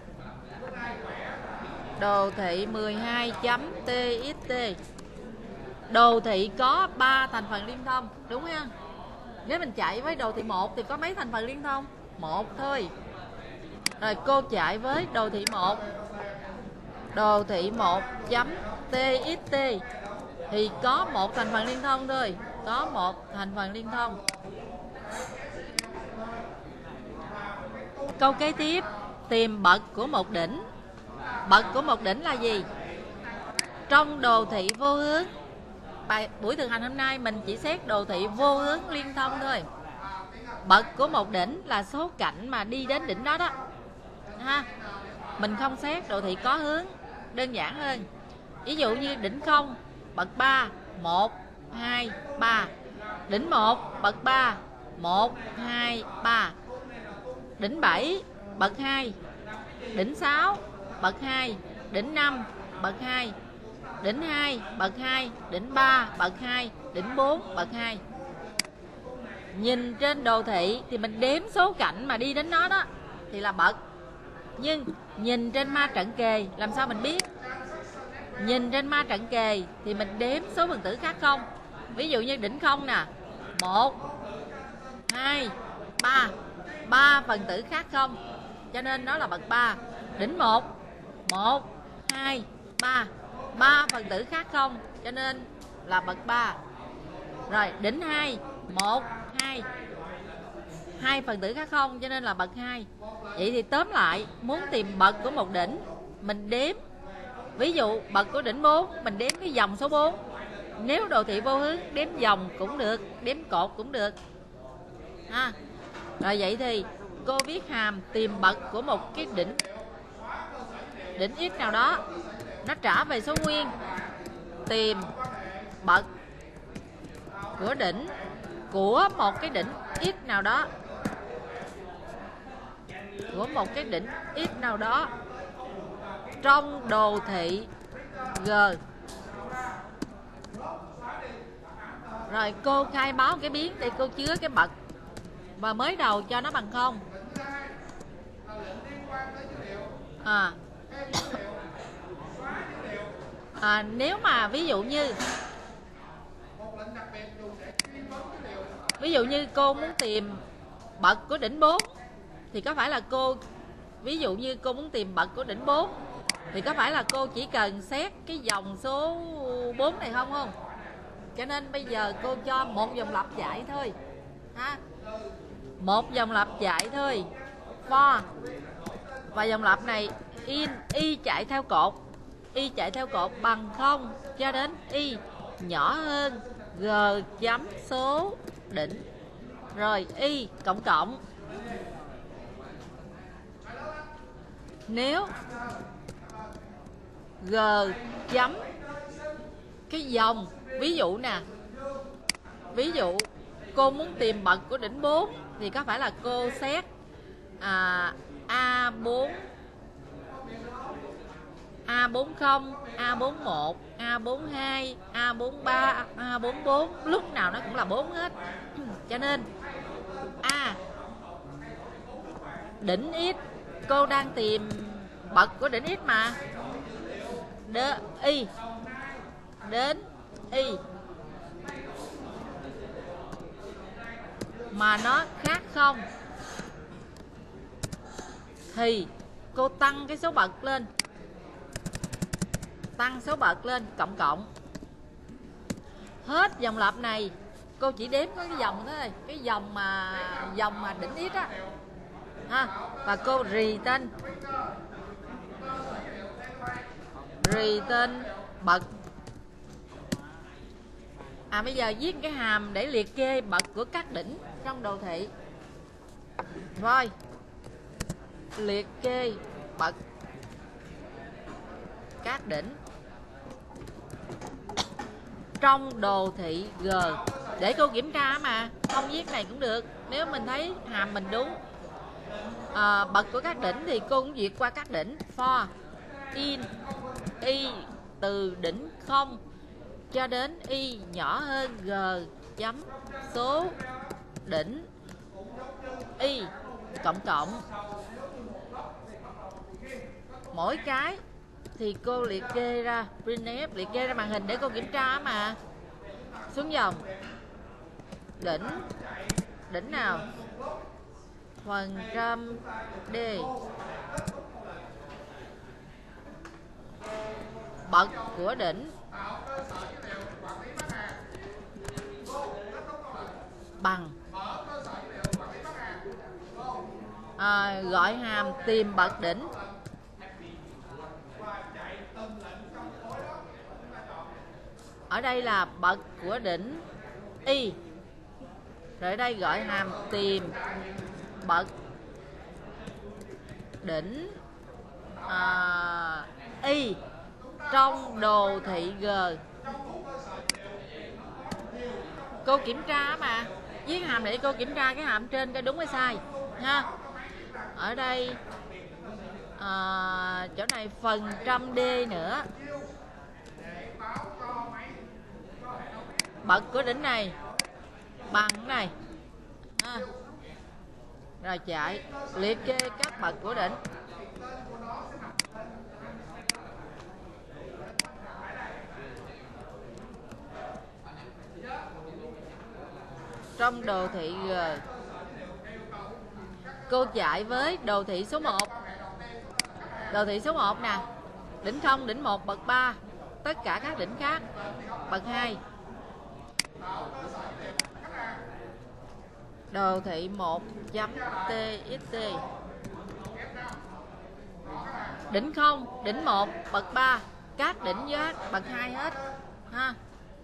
Đồ thị 12 chấm txt. Đồ thị có 3 thành phần liên thông, đúng không? Nếu mình chạy với đồ thị 1 thì có mấy thành phần liên thông? 1 thôi. Rồi cô chạy với đồ thị 1. Đồ thị 1 chấm txt thì có 1 thành phần liên thông thôi, có 1 thành phần liên thông. Câu kế tiếp, tìm bậc của một đỉnh. Bậc của một đỉnh là gì? Trong đồ thị vô hướng, buổi thực hành hôm nay mình chỉ xét đồ thị vô hướng liên thông thôi. Bậc của một đỉnh là số cạnh mà đi đến đỉnh đó đó ha. Mình không xét đồ thị có hướng, đơn giản hơn. Ví dụ như đỉnh 0 bậc 3, 1, 2, 3. Đỉnh 1 bậc 3, 1, 2, 3. Đỉnh 7 bậc 2. Đỉnh 6 bậc 2. Đỉnh 5 bậc 2. Đỉnh 2 bậc 2. Đỉnh 3 bậc 2. Đỉnh 4 bậc 2. Nhìn trên đồ thị thì mình đếm số cạnh mà đi đến nó đó thì là bậc. Nhưng nhìn trên ma trận kề làm sao mình biết? Nhìn trên ma trận kề thì mình đếm số phần tử khác không. Ví dụ như đỉnh 0 nè, 1, 2, 3. 3 phần tử khác không, cho nên nó là bậc 3. Đỉnh 1, 1, 2, 3. 3 phần tử khác không, cho nên là bậc 3. Rồi đỉnh 2, 1, 2. 2 phần tử khác không, cho nên là bậc 2. Vậy thì tóm lại, muốn tìm bậc của một đỉnh, mình đếm. Ví dụ bậc của đỉnh 4, mình đếm cái dòng số 4. Nếu đồ thị vô hướng, đếm dòng cũng được, đếm cột cũng được ha. Rồi vậy thì cô viết hàm tìm bậc của một cái đỉnh x nào đó, nó trả về số nguyên. Tìm bậc của đỉnh của một cái đỉnh x nào đó, của một cái đỉnh x nào đó trong đồ thị G. Rồi cô khai báo cái biến để cô chứa cái bậc và mới đầu cho nó bằng 0. Nếu mà ví dụ như cô muốn tìm bậc của đỉnh 4 thì có phải là cô, ví dụ như cô muốn tìm bậc của đỉnh 4 thì có phải là cô chỉ cần xét cái dòng số 4 này không? Cho nên bây giờ cô cho một dòng lặp chạy thôi ha. Một dòng lặp chạy thôi. For. Và dòng lặp này in y chạy theo cột. Y chạy theo cột bằng 0 cho đến y nhỏ hơn g chấm số đỉnh. Rồi y cộng cộng. Nếu g chấm cái dòng, ví dụ nè, ví dụ cô muốn tìm bậc của đỉnh 4 thì có phải là cô xét A4 A40, A41, A42, A43, A44, lúc nào nó cũng là 4 hết. Cho nên A đỉnh x, cô đang tìm bậc của đỉnh x mà. Y đến Y mà nó khác 0 thì cô tăng cái số bậc lên, tăng số bậc lên, cộng hết dòng lặp này. Cô chỉ đếm có cái dòng thôi, cái dòng mà đỉnh x á ha, và cô return bậc. Bây giờ viết cái hàm để liệt kê bậc của các đỉnh trong đồ thị. Rồi, liệt kê bậc các đỉnh trong đồ thị G. Để cô kiểm tra mà, không viết này cũng được. Nếu mình thấy hàm mình đúng, bậc của các đỉnh thì cô cũng duyệt qua các đỉnh. For in Y từ đỉnh 0 cho đến Y nhỏ hơn G chấm số đỉnh Y cộng mỗi cái thì cô liệt kê ra, printf liệt kê ra màn hình để cô kiểm tra mà. Xuống dòng đỉnh nào phần trăm D, bậc của đỉnh bằng gọi hàm tìm bậc đỉnh. Ở đây là bậc của đỉnh Y, rồi ở đây gọi hàm tìm bậc đỉnh Y trong đồ thị G. Cô kiểm tra mà, viết hàm để cô kiểm tra cái hàm trên coi đúng hay sai ha. Ở đây chỗ này phần trăm D nữa, bậc của đỉnh này bằng cái này ha. Rồi chạy liệt kê các bậc của đỉnh. Trong đồ thị G, cô chạy với đồ thị số 1. Đồ thị số 1 nè, đỉnh 0, đỉnh 1, bậc 3, tất cả các đỉnh khác bậc 2. Đồ thị 1.txt, đỉnh 0, đỉnh 1, bậc 3, các đỉnh với bậc 2 hết ha.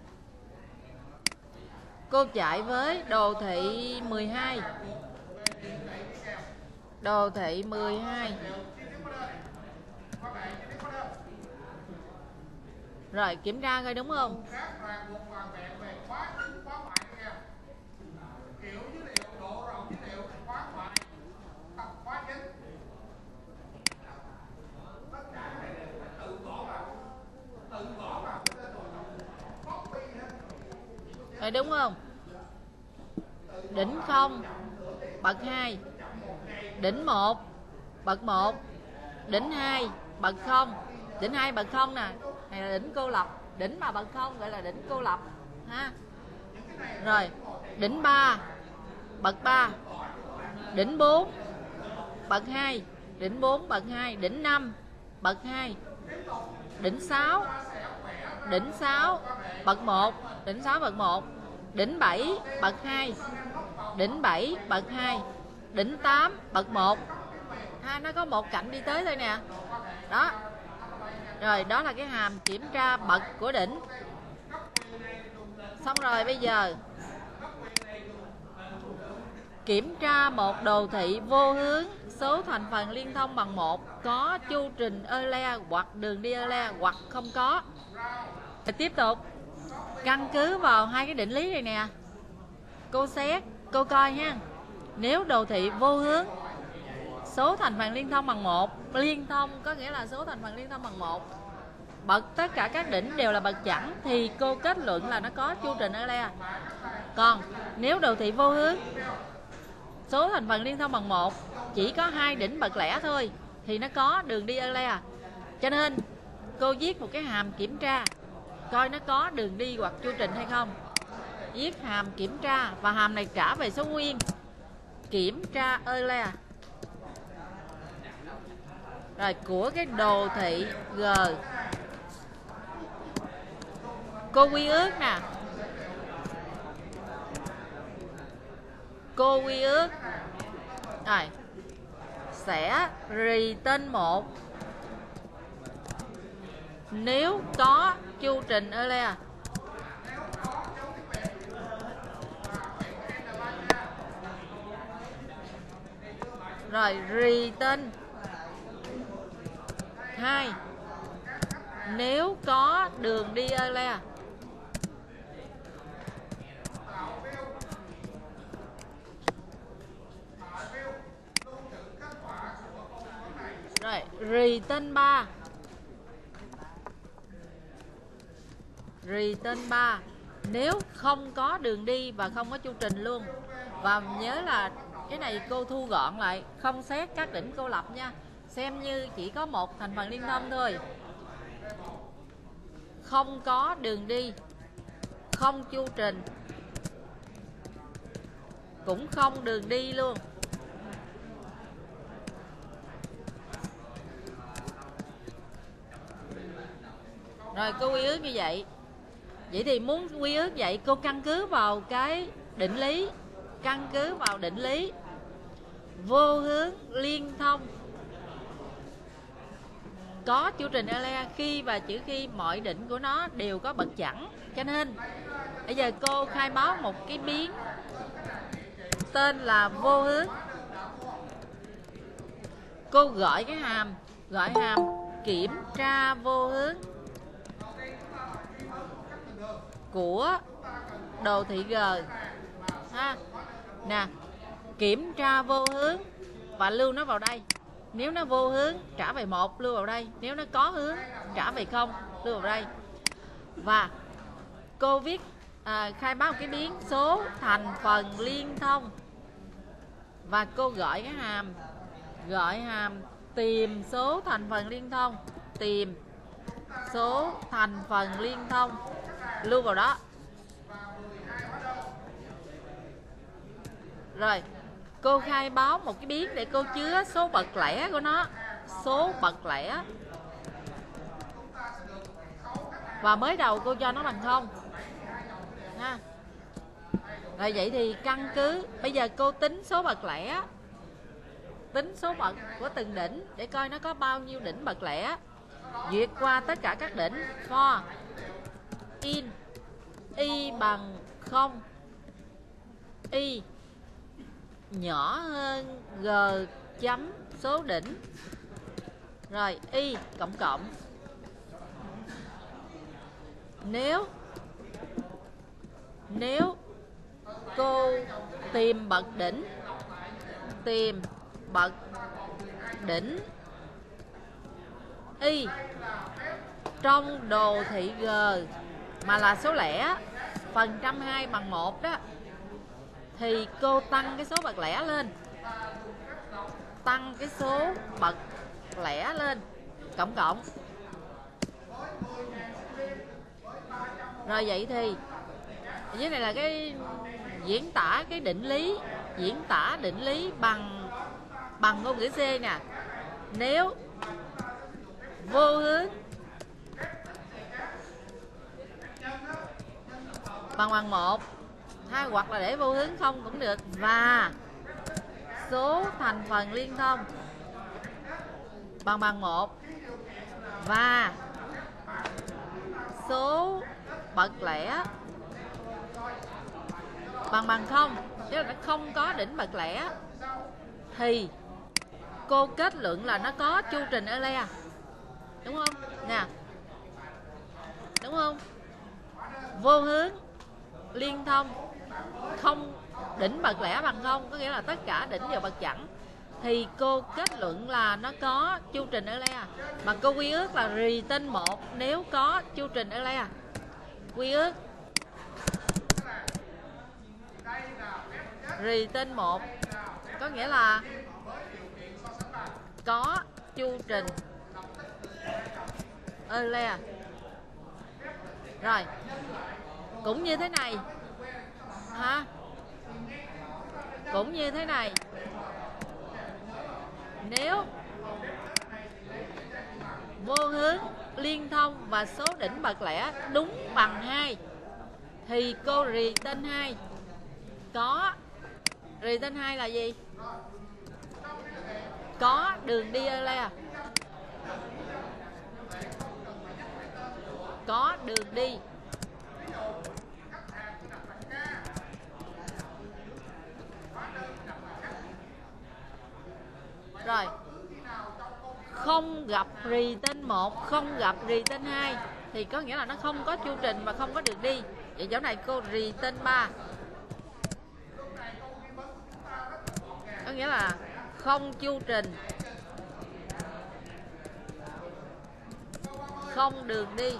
Cô chạy với đồ thị 12. Đồ thị 12. Rồi kiểm tra coi đúng không? Rồi đúng không? Đỉnh 0 bậc 2, đỉnh 1 bậc 1, đỉnh 2 bậc 0, đỉnh 2 bậc 0 nè, này là đỉnh cô lập, đỉnh mà bậc 0 gọi là đỉnh cô lập ha. Rồi, đỉnh 3 bậc 3, đỉnh 4 bậc 2, đỉnh 4 bậc 2, đỉnh 5 bậc 2, đỉnh 6 bậc 1, đỉnh 6 bậc 1, đỉnh 7 bậc 2, đỉnh 7 bậc 2, đỉnh 8 bậc 1 ha. Nó có một cạnh đi tới thôi nè. Đó. Rồi đó là cái hàm kiểm tra bậc của đỉnh. Xong rồi bây giờ kiểm tra một đồ thị vô hướng, số thành phần liên thông bằng 1, có chu trình Euler hoặc đường đi Euler hoặc không có. Tiếp tục căn cứ vào hai cái định lý này nè, cô xét, cô coi ha. Nếu đồ thị vô hướng, số thành phần liên thông bằng 1, liên thông có nghĩa là số thành phần liên thông bằng 1, bậc tất cả các đỉnh đều là bậc chẵn thì cô kết luận là nó có chu trình Euler. Còn nếu đồ thị vô hướng, số thành phần liên thông bằng 1, chỉ có 2 đỉnh bậc lẻ thôi thì nó có đường đi Euler. Cho nên cô viết một cái hàm kiểm tra coi nó có đường đi hoặc chu trình hay không. Viết hàm kiểm tra và hàm này trả về số nguyên kiểm tra Euler. Rồi của cái đồ thị G. Cô quy ước nè. Cô quy ước rồi sẽ rì tên 1 nếu có chu trình Euler. Rồi rì tên 2 nếu có đường đi Euler. Rồi rì tên 3. Rì tên 3 nếu không có đường đi và không có chu trình luôn. Và nhớ là cái này cô thu gọn lại, không xét các đỉnh cô lập nha, xem như chỉ có một thành phần liên thông thôi. Không có đường đi, không chu trình, cũng không đường đi luôn. Rồi cô quy ước như vậy. Vậy thì muốn quy ước vậy cô căn cứ vào cái định lý. Căn cứ vào định lý vô hướng liên thông có chu trình Euler khi và chỉ khi mọi đỉnh của nó đều có bậc chẵn. Cho nên bây giờ cô khai báo một cái biến tên là vô hướng. Cô gọi cái hàm, kiểm tra vô hướng của đồ thị G ha. Nè, kiểm tra vô hướng và lưu nó vào đây. Nếu nó vô hướng trả về 1 lưu vào đây, nếu nó có hướng trả về 0 lưu vào đây. Và cô viết khai báo một cái biến số thành phần liên thông và cô gọi cái hàm tìm số thành phần liên thông, tìm số thành phần liên thông lưu vào đó. Rồi cô khai báo một cái biến để cô chứa số bậc lẻ của nó, số bậc lẻ, và mới đầu cô cho nó bằng 0 ha. Rồi vậy thì căn cứ bây giờ cô tính số bậc lẻ, tính số bậc của từng đỉnh để coi nó có bao nhiêu đỉnh bậc lẻ. Duyệt qua tất cả các đỉnh for in y bằng 0, y nhỏ hơn g chấm số đỉnh, rồi y cộng cộng. Nếu cô tìm bậc đỉnh y trong đồ thị G mà là số lẻ phần 120 bằng 1 đó, thì cô tăng cái số bậc lẻ lên, tăng cái số bậc lẻ lên cộng cộng. Rồi vậy thì dưới này là cái diễn tả cái định lý, diễn tả định lý bằng ngôn ngữ C nè. Nếu vô hướng bằng 1 ha, hoặc là để vô hướng không cũng được, và số thành phần liên thông bằng 1 và số bậc lẻ bằng 0, tức là nó không có đỉnh bậc lẻ, thì cô kết luận là nó có chu trình Euler. Đúng không? Nè. Đúng không? Vô hướng liên thông không đỉnh bậc lẻ bằng 0, có nghĩa là tất cả đỉnh đều bậc chẵn, thì cô kết luận là nó có chu trình ở le. Mà cô quy ước là rì tên 1 nếu có chu trình ở le. Quy ước rì tên 1 có nghĩa là có chu trình ở le. Rồi cũng như thế này ha, cũng như thế này, nếu vô hướng liên thông và số đỉnh bậc lẻ đúng bằng 2 thì cô rì tên 2 có. Rì tên 2 là gì? Có đường đi ở le. Có đường đi rồi, không gặp rì tên 1, không gặp rì tên 2 thì có nghĩa là nó không có chu trình và không có đường đi. Vậy chỗ này cô rì tên 3 có nghĩa là không chu trình, không đường đi.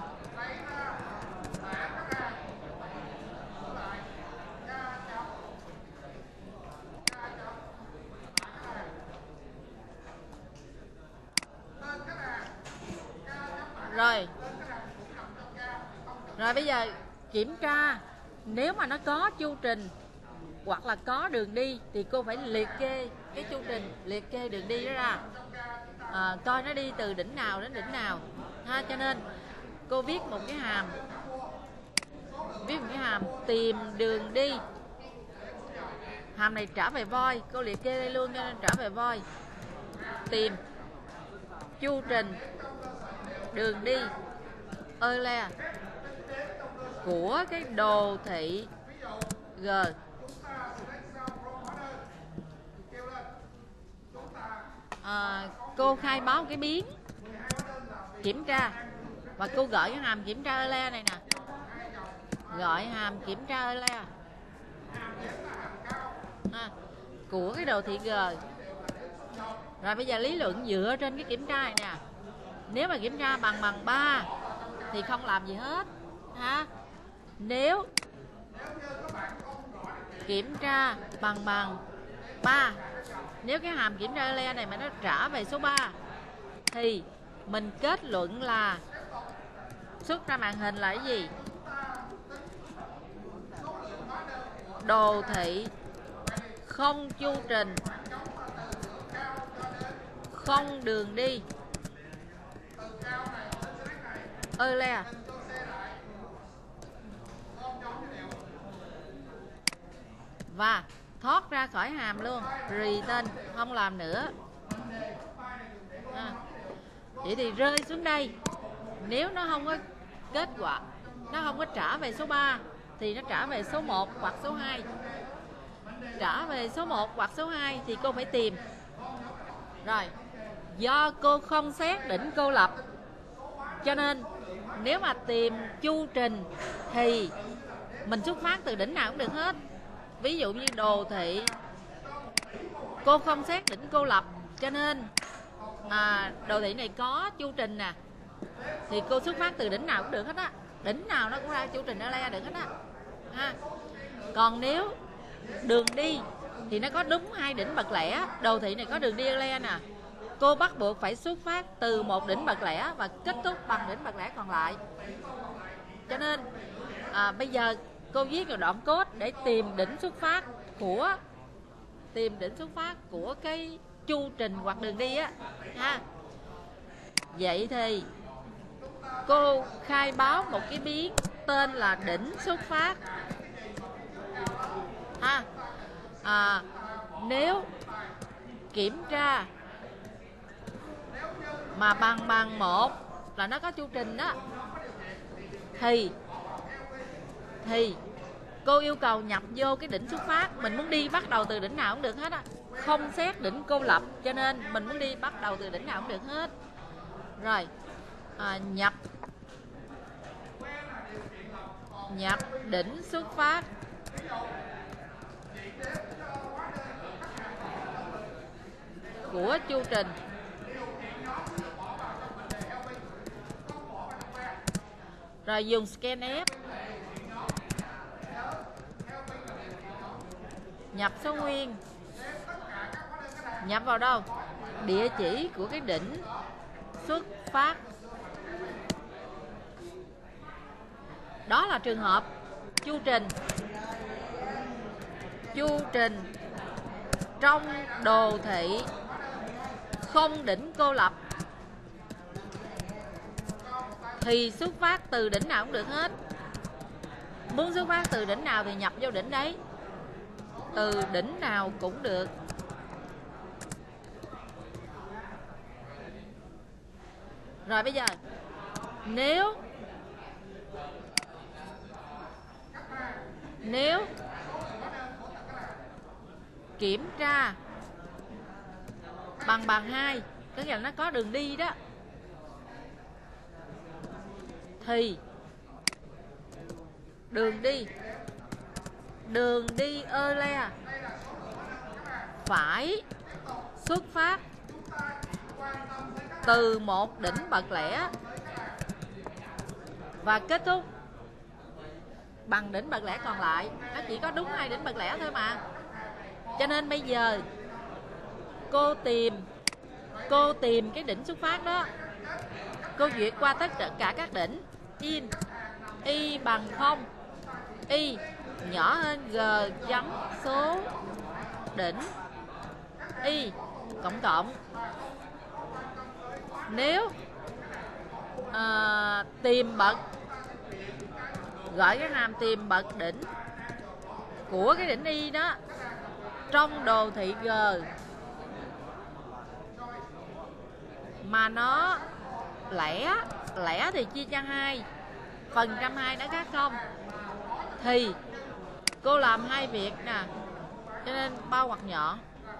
Rồi bây giờ kiểm tra, nếu mà nó có chu trình hoặc là có đường đi thì cô phải liệt kê cái chu trình, liệt kê đường đi đó ra, coi nó đi từ đỉnh nào đến đỉnh nào ha. Cho nên cô viết một cái hàm, tìm đường đi. Hàm này trả về voi, cô liệt kê đây luôn cho nên trả về voi. Tìm chu trình đường đi ơ le của cái đồ thị G. Cô khai báo cái biến kiểm tra và cô gửi cái hàm kiểm tra ơ le này nè, gọi hàm kiểm tra ơ le của cái đồ thị G. Rồi bây giờ lý luận dựa trên cái kiểm tra này nè. Nếu mà kiểm tra bằng 3 thì không làm gì hết ha. Nếu kiểm tra bằng 3, nếu cái hàm kiểm tra le này mà nó trả về số 3 thì mình kết luận là xuất ra màn hình là cái gì? Đồ thị không chu trình, không đường đi ơ le. Và thoát ra khỏi hàm luôn, rì tên không làm nữa. Vậy thì rơi xuống đây, nếu nó không có kết quả, nó không có trả về số 3 thì nó trả về số 1 hoặc số 2. Trả về số 1 hoặc số 2 thì cô phải tìm. Rồi, do cô không xét đỉnh cô lập cho nên nếu mà tìm chu trình thì mình xuất phát từ đỉnh nào cũng được hết. Ví dụ như đồ thị, cô không xét đỉnh cô lập cho nên đồ thị này có chu trình nè, thì cô xuất phát từ đỉnh nào cũng được hết á. Đỉnh nào nó cũng ra chu trình ở le được hết á. Còn nếu đường đi thì nó có đúng 2 đỉnh bậc lẻ, đồ thị này có đường đi ở le nè, cô bắt buộc phải xuất phát từ một đỉnh bậc lẻ và kết thúc bằng đỉnh bậc lẻ còn lại. Cho nên bây giờ cô viết vào đoạn code để tìm đỉnh xuất phát của cái chu trình hoặc đường đi á ha. Vậy thì cô khai báo một cái biến tên là đỉnh xuất phát ha. Nếu kiểm tra mà bằng 1 là nó có chu trình đó thì cô yêu cầu nhập vô cái đỉnh xuất phát. Mình muốn đi bắt đầu từ đỉnh nào cũng được hết á, không xét đỉnh cô lập cho nên mình muốn đi bắt đầu từ đỉnh nào cũng được hết. Rồi nhập đỉnh xuất phát của chu trình. Rồi dùng scanf nhập số nguyên, nhập vào đâu? Địa chỉ của cái đỉnh xuất phát. Đó là trường hợp chu trình trong đồ thị không đỉnh cô lập thì xuất phát từ đỉnh nào cũng được hết. Muốn xuất phát từ đỉnh nào thì nhập vô đỉnh đấy, từ đỉnh nào cũng được. Rồi bây giờ nếu kiểm tra bằng 2, tức là nó có đường đi đó, thì đường đi earlier phải xuất phát từ một đỉnh bậc lẻ và kết thúc bằng đỉnh bậc lẻ còn lại. Nó chỉ có đúng 2 đỉnh bậc lẻ thôi mà. Cho nên bây giờ cô tìm cái đỉnh xuất phát đó, cô duyệt qua tất cả các đỉnh. In y bằng 0, y nhỏ hơn g chấm số đỉnh y cộng. Nếu tìm bậc, gọi cái hàm tìm bậc đỉnh của cái đỉnh y đó trong đồ thị G mà nó lẻ thì chia cho 2, phần 120 nó khác 0, thì cô làm 2 việc nè, cho nên bao ngoặc nhọn.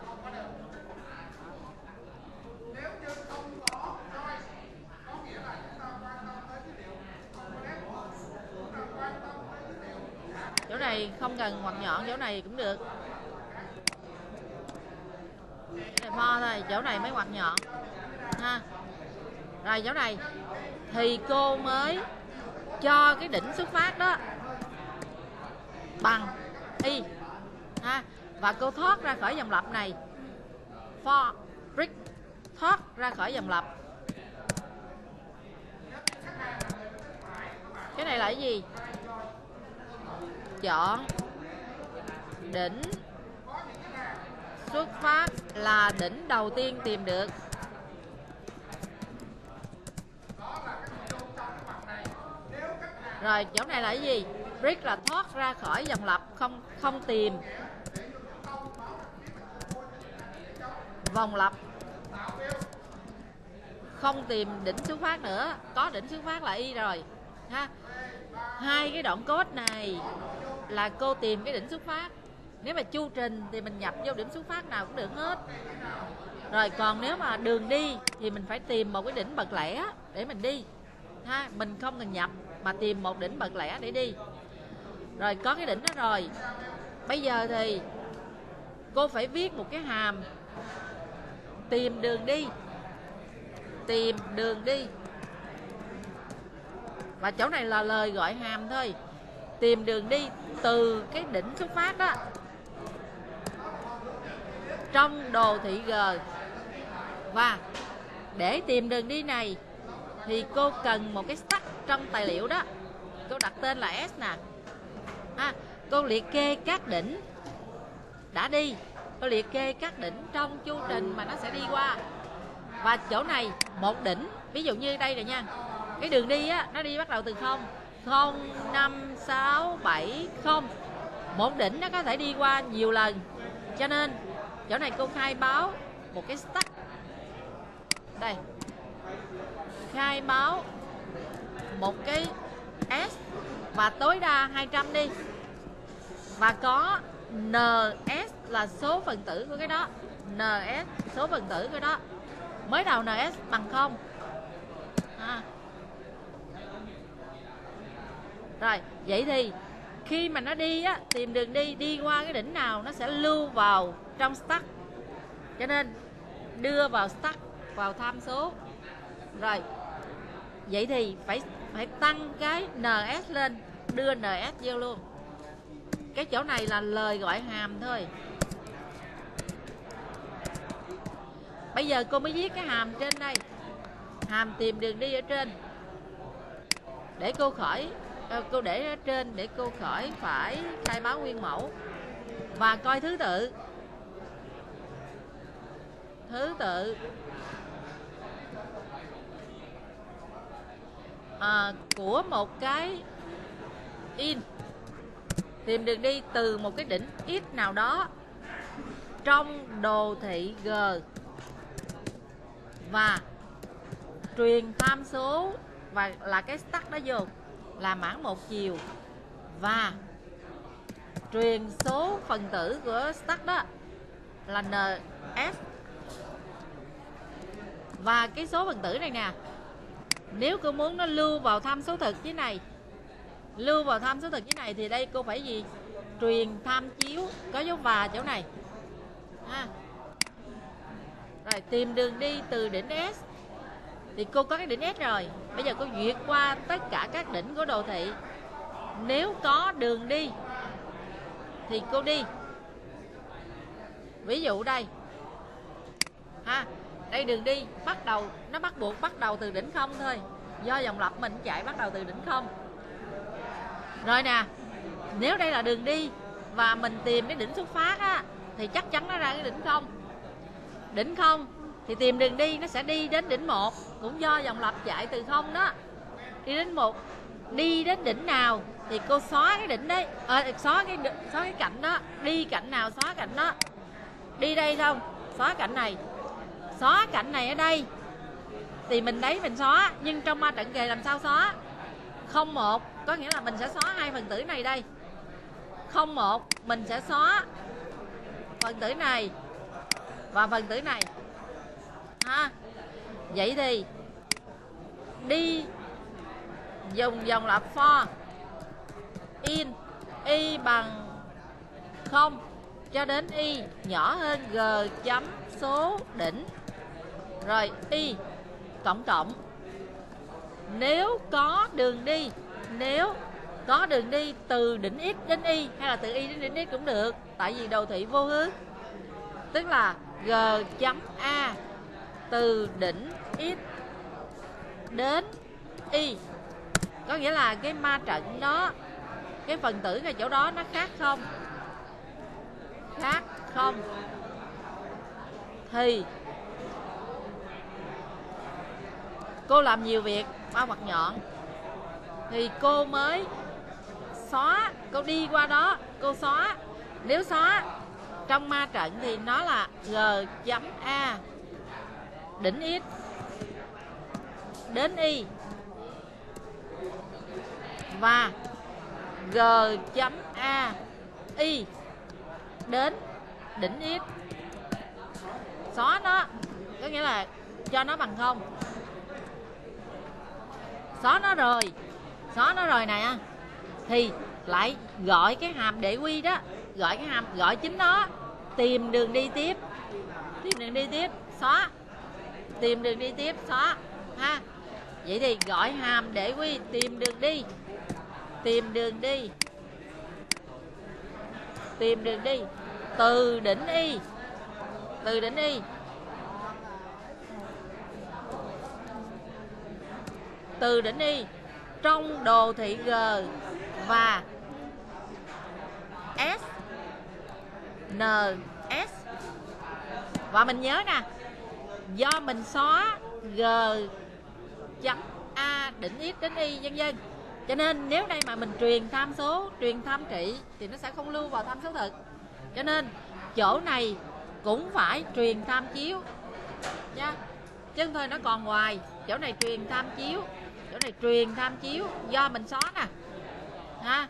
Chỗ này không cần ngoặc nhọn, chỗ này cũng được. Cái này mo thôi, chỗ này mới ngoặc nhọn ha. Rồi chỗ này thì cô mới cho cái đỉnh xuất phát đó bằng y ha, và cô thoát ra khỏi dòng lặp này, for break, thoát ra khỏi dòng lặp. Cái này là cái gì? Chọn đỉnh xuất phát là đỉnh đầu tiên tìm được. Rồi chỗ này là cái gì? Break là thoát ra khỏi dòng lặp, không tìm vòng lặp, không tìm đỉnh xuất phát nữa, có đỉnh xuất phát là y rồi ha. 2 cái đoạn code này là cô tìm cái đỉnh xuất phát. Nếu mà chu trình thì mình nhập vô điểm xuất phát nào cũng được hết. Rồi còn nếu mà đường đi thì mình phải tìm một cái đỉnh bậc lẻ để mình đi ha, mình không cần nhập mà tìm một đỉnh bậc lẻ để đi. Rồi có cái đỉnh đó rồi, bây giờ thì cô phải viết một cái hàm tìm đường đi. Và chỗ này là lời gọi hàm thôi. Tìm đường đi từ cái đỉnh xuất phát đó trong đồ thị G. Và để tìm đường đi này thì cô cần một cái stack trong tài liệu đó. Cô đặt tên là S nè. Cô liệt kê các đỉnh đã đi, cô liệt kê các đỉnh trong chu trình mà nó sẽ đi qua. Và chỗ này một đỉnh, ví dụ như đây rồi nha, cái đường đi á, nó đi bắt đầu từ 0, 0, 5, 6, 7, 0. Một đỉnh nó có thể đi qua nhiều lần, cho nên chỗ này cô khai báo một cái stack. Đây, khai báo một cái S và tối đa 200 đi. Và có NS là số phần tử của cái đó, NS số phần tử của đó. Mới đầu NS bằng 0 Rồi, vậy thì khi mà nó đi á, tìm đường đi qua cái đỉnh nào nó sẽ lưu vào trong stack. Cho nên đưa vào stack, vào tham số. Rồi vậy thì phải tăng cái ns lên, đưa ns vô luôn. Cái chỗ này là lời gọi hàm thôi. Bây giờ cô mới viết cái hàm trên đây, hàm tìm đường đi ở trên, để cô khỏi cô để ở trên để cô khỏi phải khai báo nguyên mẫu. Và coi thứ tự của một cái in tìm đường đi từ một cái đỉnh x nào đó trong đồ thị G, và truyền tham số và là cái stack đó vô là mã một chiều, và truyền số phần tử của stack đó là ns. Và cái số phần tử này nè, nếu cô muốn nó lưu vào tham số thực dưới này, lưu vào tham số thực dưới này, thì đây cô phải gì? Truyền tham chiếu, có dấu và chỗ này ha. Rồi tìm đường đi từ đỉnh S, thì cô có cái đỉnh S rồi. Bây giờ cô duyệt qua tất cả các đỉnh của đồ thị. Nếu có đường đi thì cô đi. Ví dụ đây ha, đây đường đi bắt đầu, nó bắt buộc bắt đầu từ đỉnh 0 thôi, do dòng lặp mình chạy bắt đầu từ đỉnh 0. Rồi nè, nếu đây là đường đi và mình tìm cái đỉnh xuất phát á, thì chắc chắn nó ra cái đỉnh 0. Đỉnh 0 thì tìm đường đi, nó sẽ đi đến đỉnh 1, cũng do dòng lặp chạy từ 0 đó. Đi đến 1, đi đến đỉnh nào thì cô xóa cái đỉnh đấy, xóa cái cạnh đó, đi cạnh nào xóa cạnh đó. Đi đây không? Xóa cạnh này. Xóa cạnh này ở đây thì mình đấy mình xóa, nhưng trong ma trận kề làm sao xóa? 01 có nghĩa là mình sẽ xóa hai phần tử này đây. 01 mình sẽ xóa phần tử này và phần tử này ha. Vậy thì đi dùng dòng lặp for in y bằng 0 cho đến y nhỏ hơn g chấm số đỉnh, rồi y cộng cộng. Nếu có đường đi từ đỉnh x đến y, hay là từ y đến đỉnh x cũng được, tại vì đồ thị vô hướng, tức là g chấm a từ đỉnh x đến y, có nghĩa là cái ma trận đó, cái phần tử ngay chỗ đó nó khác không, thì cô làm nhiều việc bao mặt nhọn thì cô mới xóa. Cô đi qua đó cô xóa. Nếu xóa trong ma trận thì nó là g chấm a đỉnh x đến y và g chấm a y đến đỉnh x. Xóa nó có nghĩa là cho nó bằng 0. Xóa nó rồi nè, thì lại gọi cái hàm để quy đó, gọi chính nó, tìm đường đi tiếp, xóa, tìm đường đi tiếp, xóa ha. Vậy thì gọi hàm để quy tìm đường đi từ đỉnh y, trong đồ thị G và S, NS. Và mình nhớ nè, do mình xóa G chấm A đỉnh x đến y vân vân, cho nên nếu đây mà mình truyền tham số, truyền tham trị thì nó sẽ không lưu vào tham số thực. Cho nên chỗ này cũng phải truyền tham chiếu nha, chứ không thôi nó còn ngoài. Chỗ này truyền tham chiếu, do mình xóa nè ha.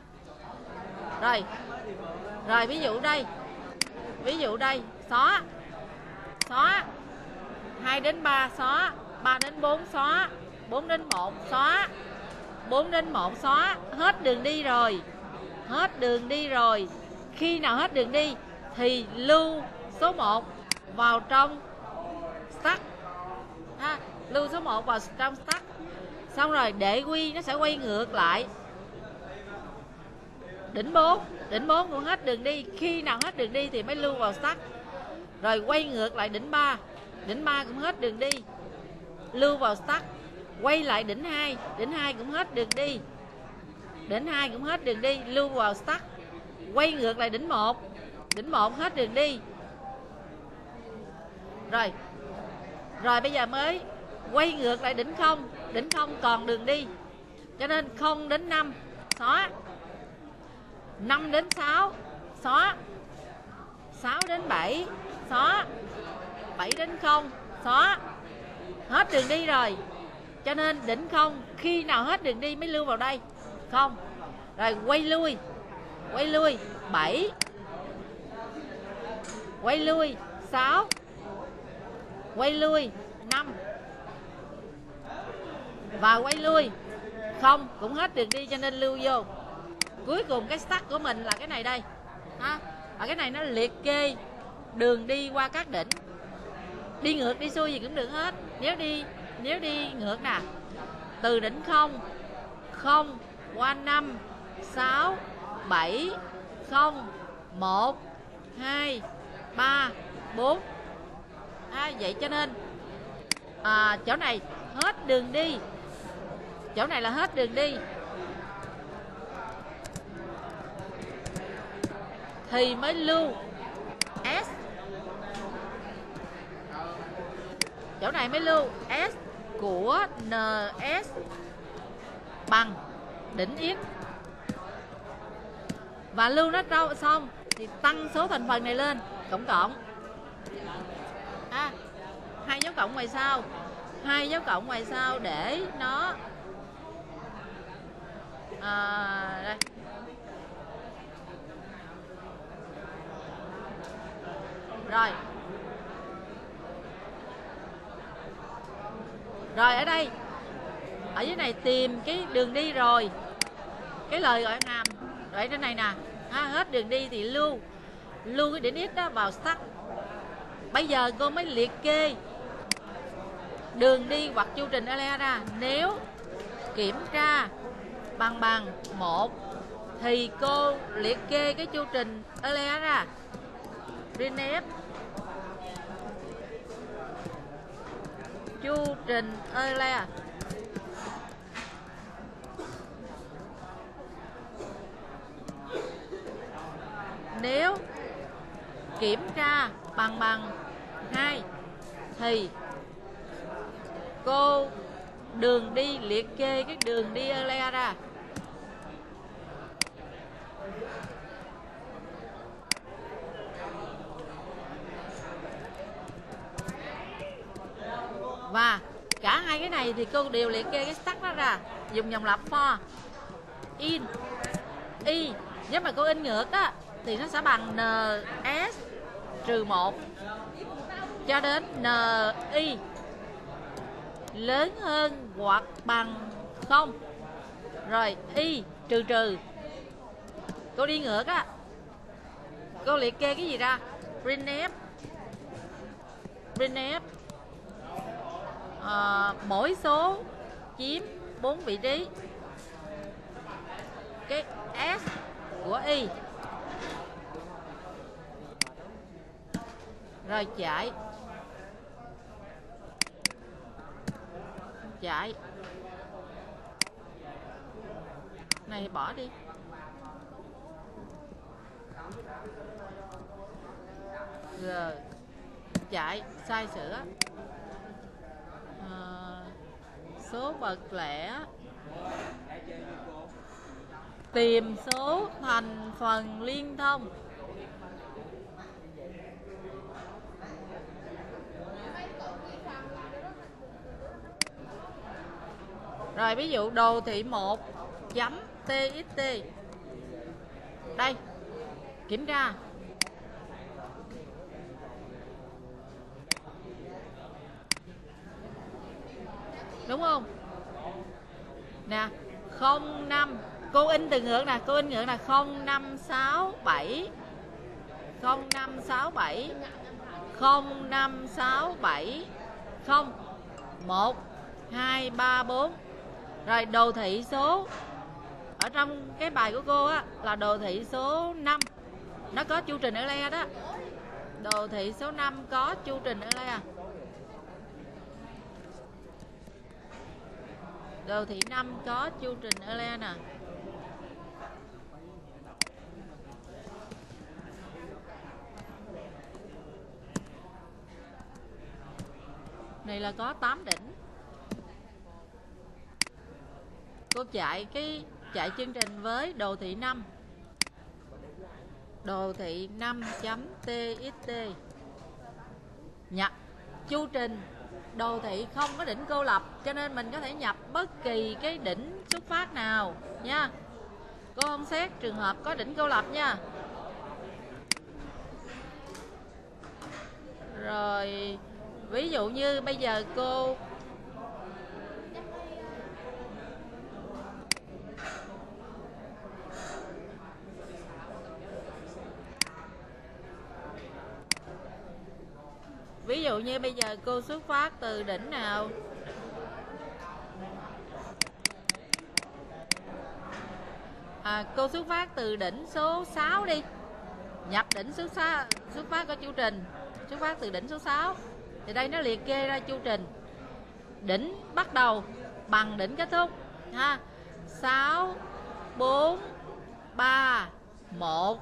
Rồi ví dụ đây xóa 2 đến 3 xóa, 3 đến 4 xóa, 4 đến 1 xóa, 4 đến 1 xóa. Hết đường đi rồi. Khi nào hết đường đi thì lưu số 1 vào trong start ha, lưu số 1 vào trong start. Xong rồi để quy nó sẽ quay ngược lại đỉnh 4 cũng hết đường đi, khi nào hết đường đi thì mới lưu vào start. Rồi quay ngược lại đỉnh 3 cũng hết đường đi, lưu vào start. Quay lại đỉnh 2 cũng hết đường đi, cũng hết đường đi, lưu vào start. Quay ngược lại đỉnh 1 hết đường đi. Rồi bây giờ mới quay ngược lại đỉnh 0 còn đường đi, cho nên 0 đến 5 xóa, 5 đến 6 xóa, 6 đến 7 xóa, 7 đến 0 xóa. Hết đường đi rồi, cho nên đỉnh 0 khi nào hết đường đi mới lưu vào đây 0. Rồi quay lui 7, quay lui 6, quay lui 5 và quay lui 0 cũng hết đường đi, cho nên lưu vô. Cuối cùng cái start của mình là cái này đây ha. Và cái này nó liệt kê đường đi qua các đỉnh, đi ngược đi xuôi gì cũng được hết. Nếu đi ngược nè, từ đỉnh 0 qua 5 6 7 0 1 2 3 4 vậy cho nên chỗ này hết đường đi, chỗ này là hết đường đi thì mới lưu S, chỗ này mới lưu S của NS bằng đỉnh X. Và lưu nó xong thì tăng số thành phần này lên, cộng 2 dấu cộng ngoài sau, 2 dấu cộng ngoài sau để nó đây. Rồi ở đây, ở dưới này tìm cái đường đi rồi, cái lời gọi hàm rồi trên này nè, hết đường đi thì lưu cái đỉnh X đó vào start. Bây giờ cô mới liệt kê đường đi hoặc chu trình ELE ra. Nếu kiểm tra bằng 1 thì cô liệt kê cái chu trình ELE ra. Rename chu trình ELE. Nếu kiểm tra bằng 2 thì cô đường đi liệt kê cái đường đi ELE ra. Và cả hai cái này thì cô đều liệt kê cái start nó ra, dùng dòng lặp for in y. Nếu mà cô in ngược á thì nó sẽ bằng ns trừ 1 cho đến ni lớn hơn hoặc bằng 0. Rồi y trừ trừ. Cô đi ngược á, cô liệt kê cái gì ra? Printf mỗi số chiếm 4 vị trí. Cái S của y. Rồi chạy này bỏ đi. Rồi chạy sai sửa. Số bậc lẻ, tìm số thành phần liên thông. Rồi ví dụ đồ thị 1 chấm txt. Đây, kiểm tra. Đúng không? Nè, 05, cô in từ ngược nè, 0567 0567 0 1 2 3 4. Rồi đồ thị số ở trong cái bài của cô á là đồ thị số 5, nó có chu trình Euler đó. Đồ thị số 5 có chu trình Euler. Đồ thị 5 có chu trình Euler nè. Này là có 8 đỉnh. Cô chạy chương trình với đồ thị 5. Đồ thị 5.txt. Nhập chu trình đồ thị không có đỉnh cô lập, cho nên mình có thể nhập bất kỳ cái đỉnh xuất phát nào nha. Cô không xét trường hợp có đỉnh cô lập nha. Rồi ví dụ như bây giờ cô xuất phát từ đỉnh nào? Cô xuất phát từ đỉnh số 6 đi. Nhập đỉnh xuất phát có chu trình xuất phát từ đỉnh số 6. Thì đây nó liệt kê ra chu trình. Đỉnh bắt đầu bằng đỉnh kết thúc ha. 6 4 3 1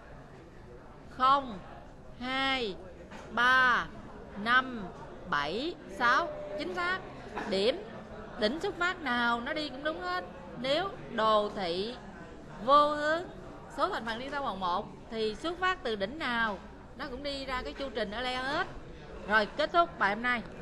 0 2 3 5 7 6. Chính xác. Đỉnh xuất phát nào nó đi cũng đúng hết. Nếu đồ thị vô hướng số thành phần liên thông bằng 1 thì xuất phát từ đỉnh nào nó cũng đi ra cái chu trình Euler hết. Rồi kết thúc bài hôm nay.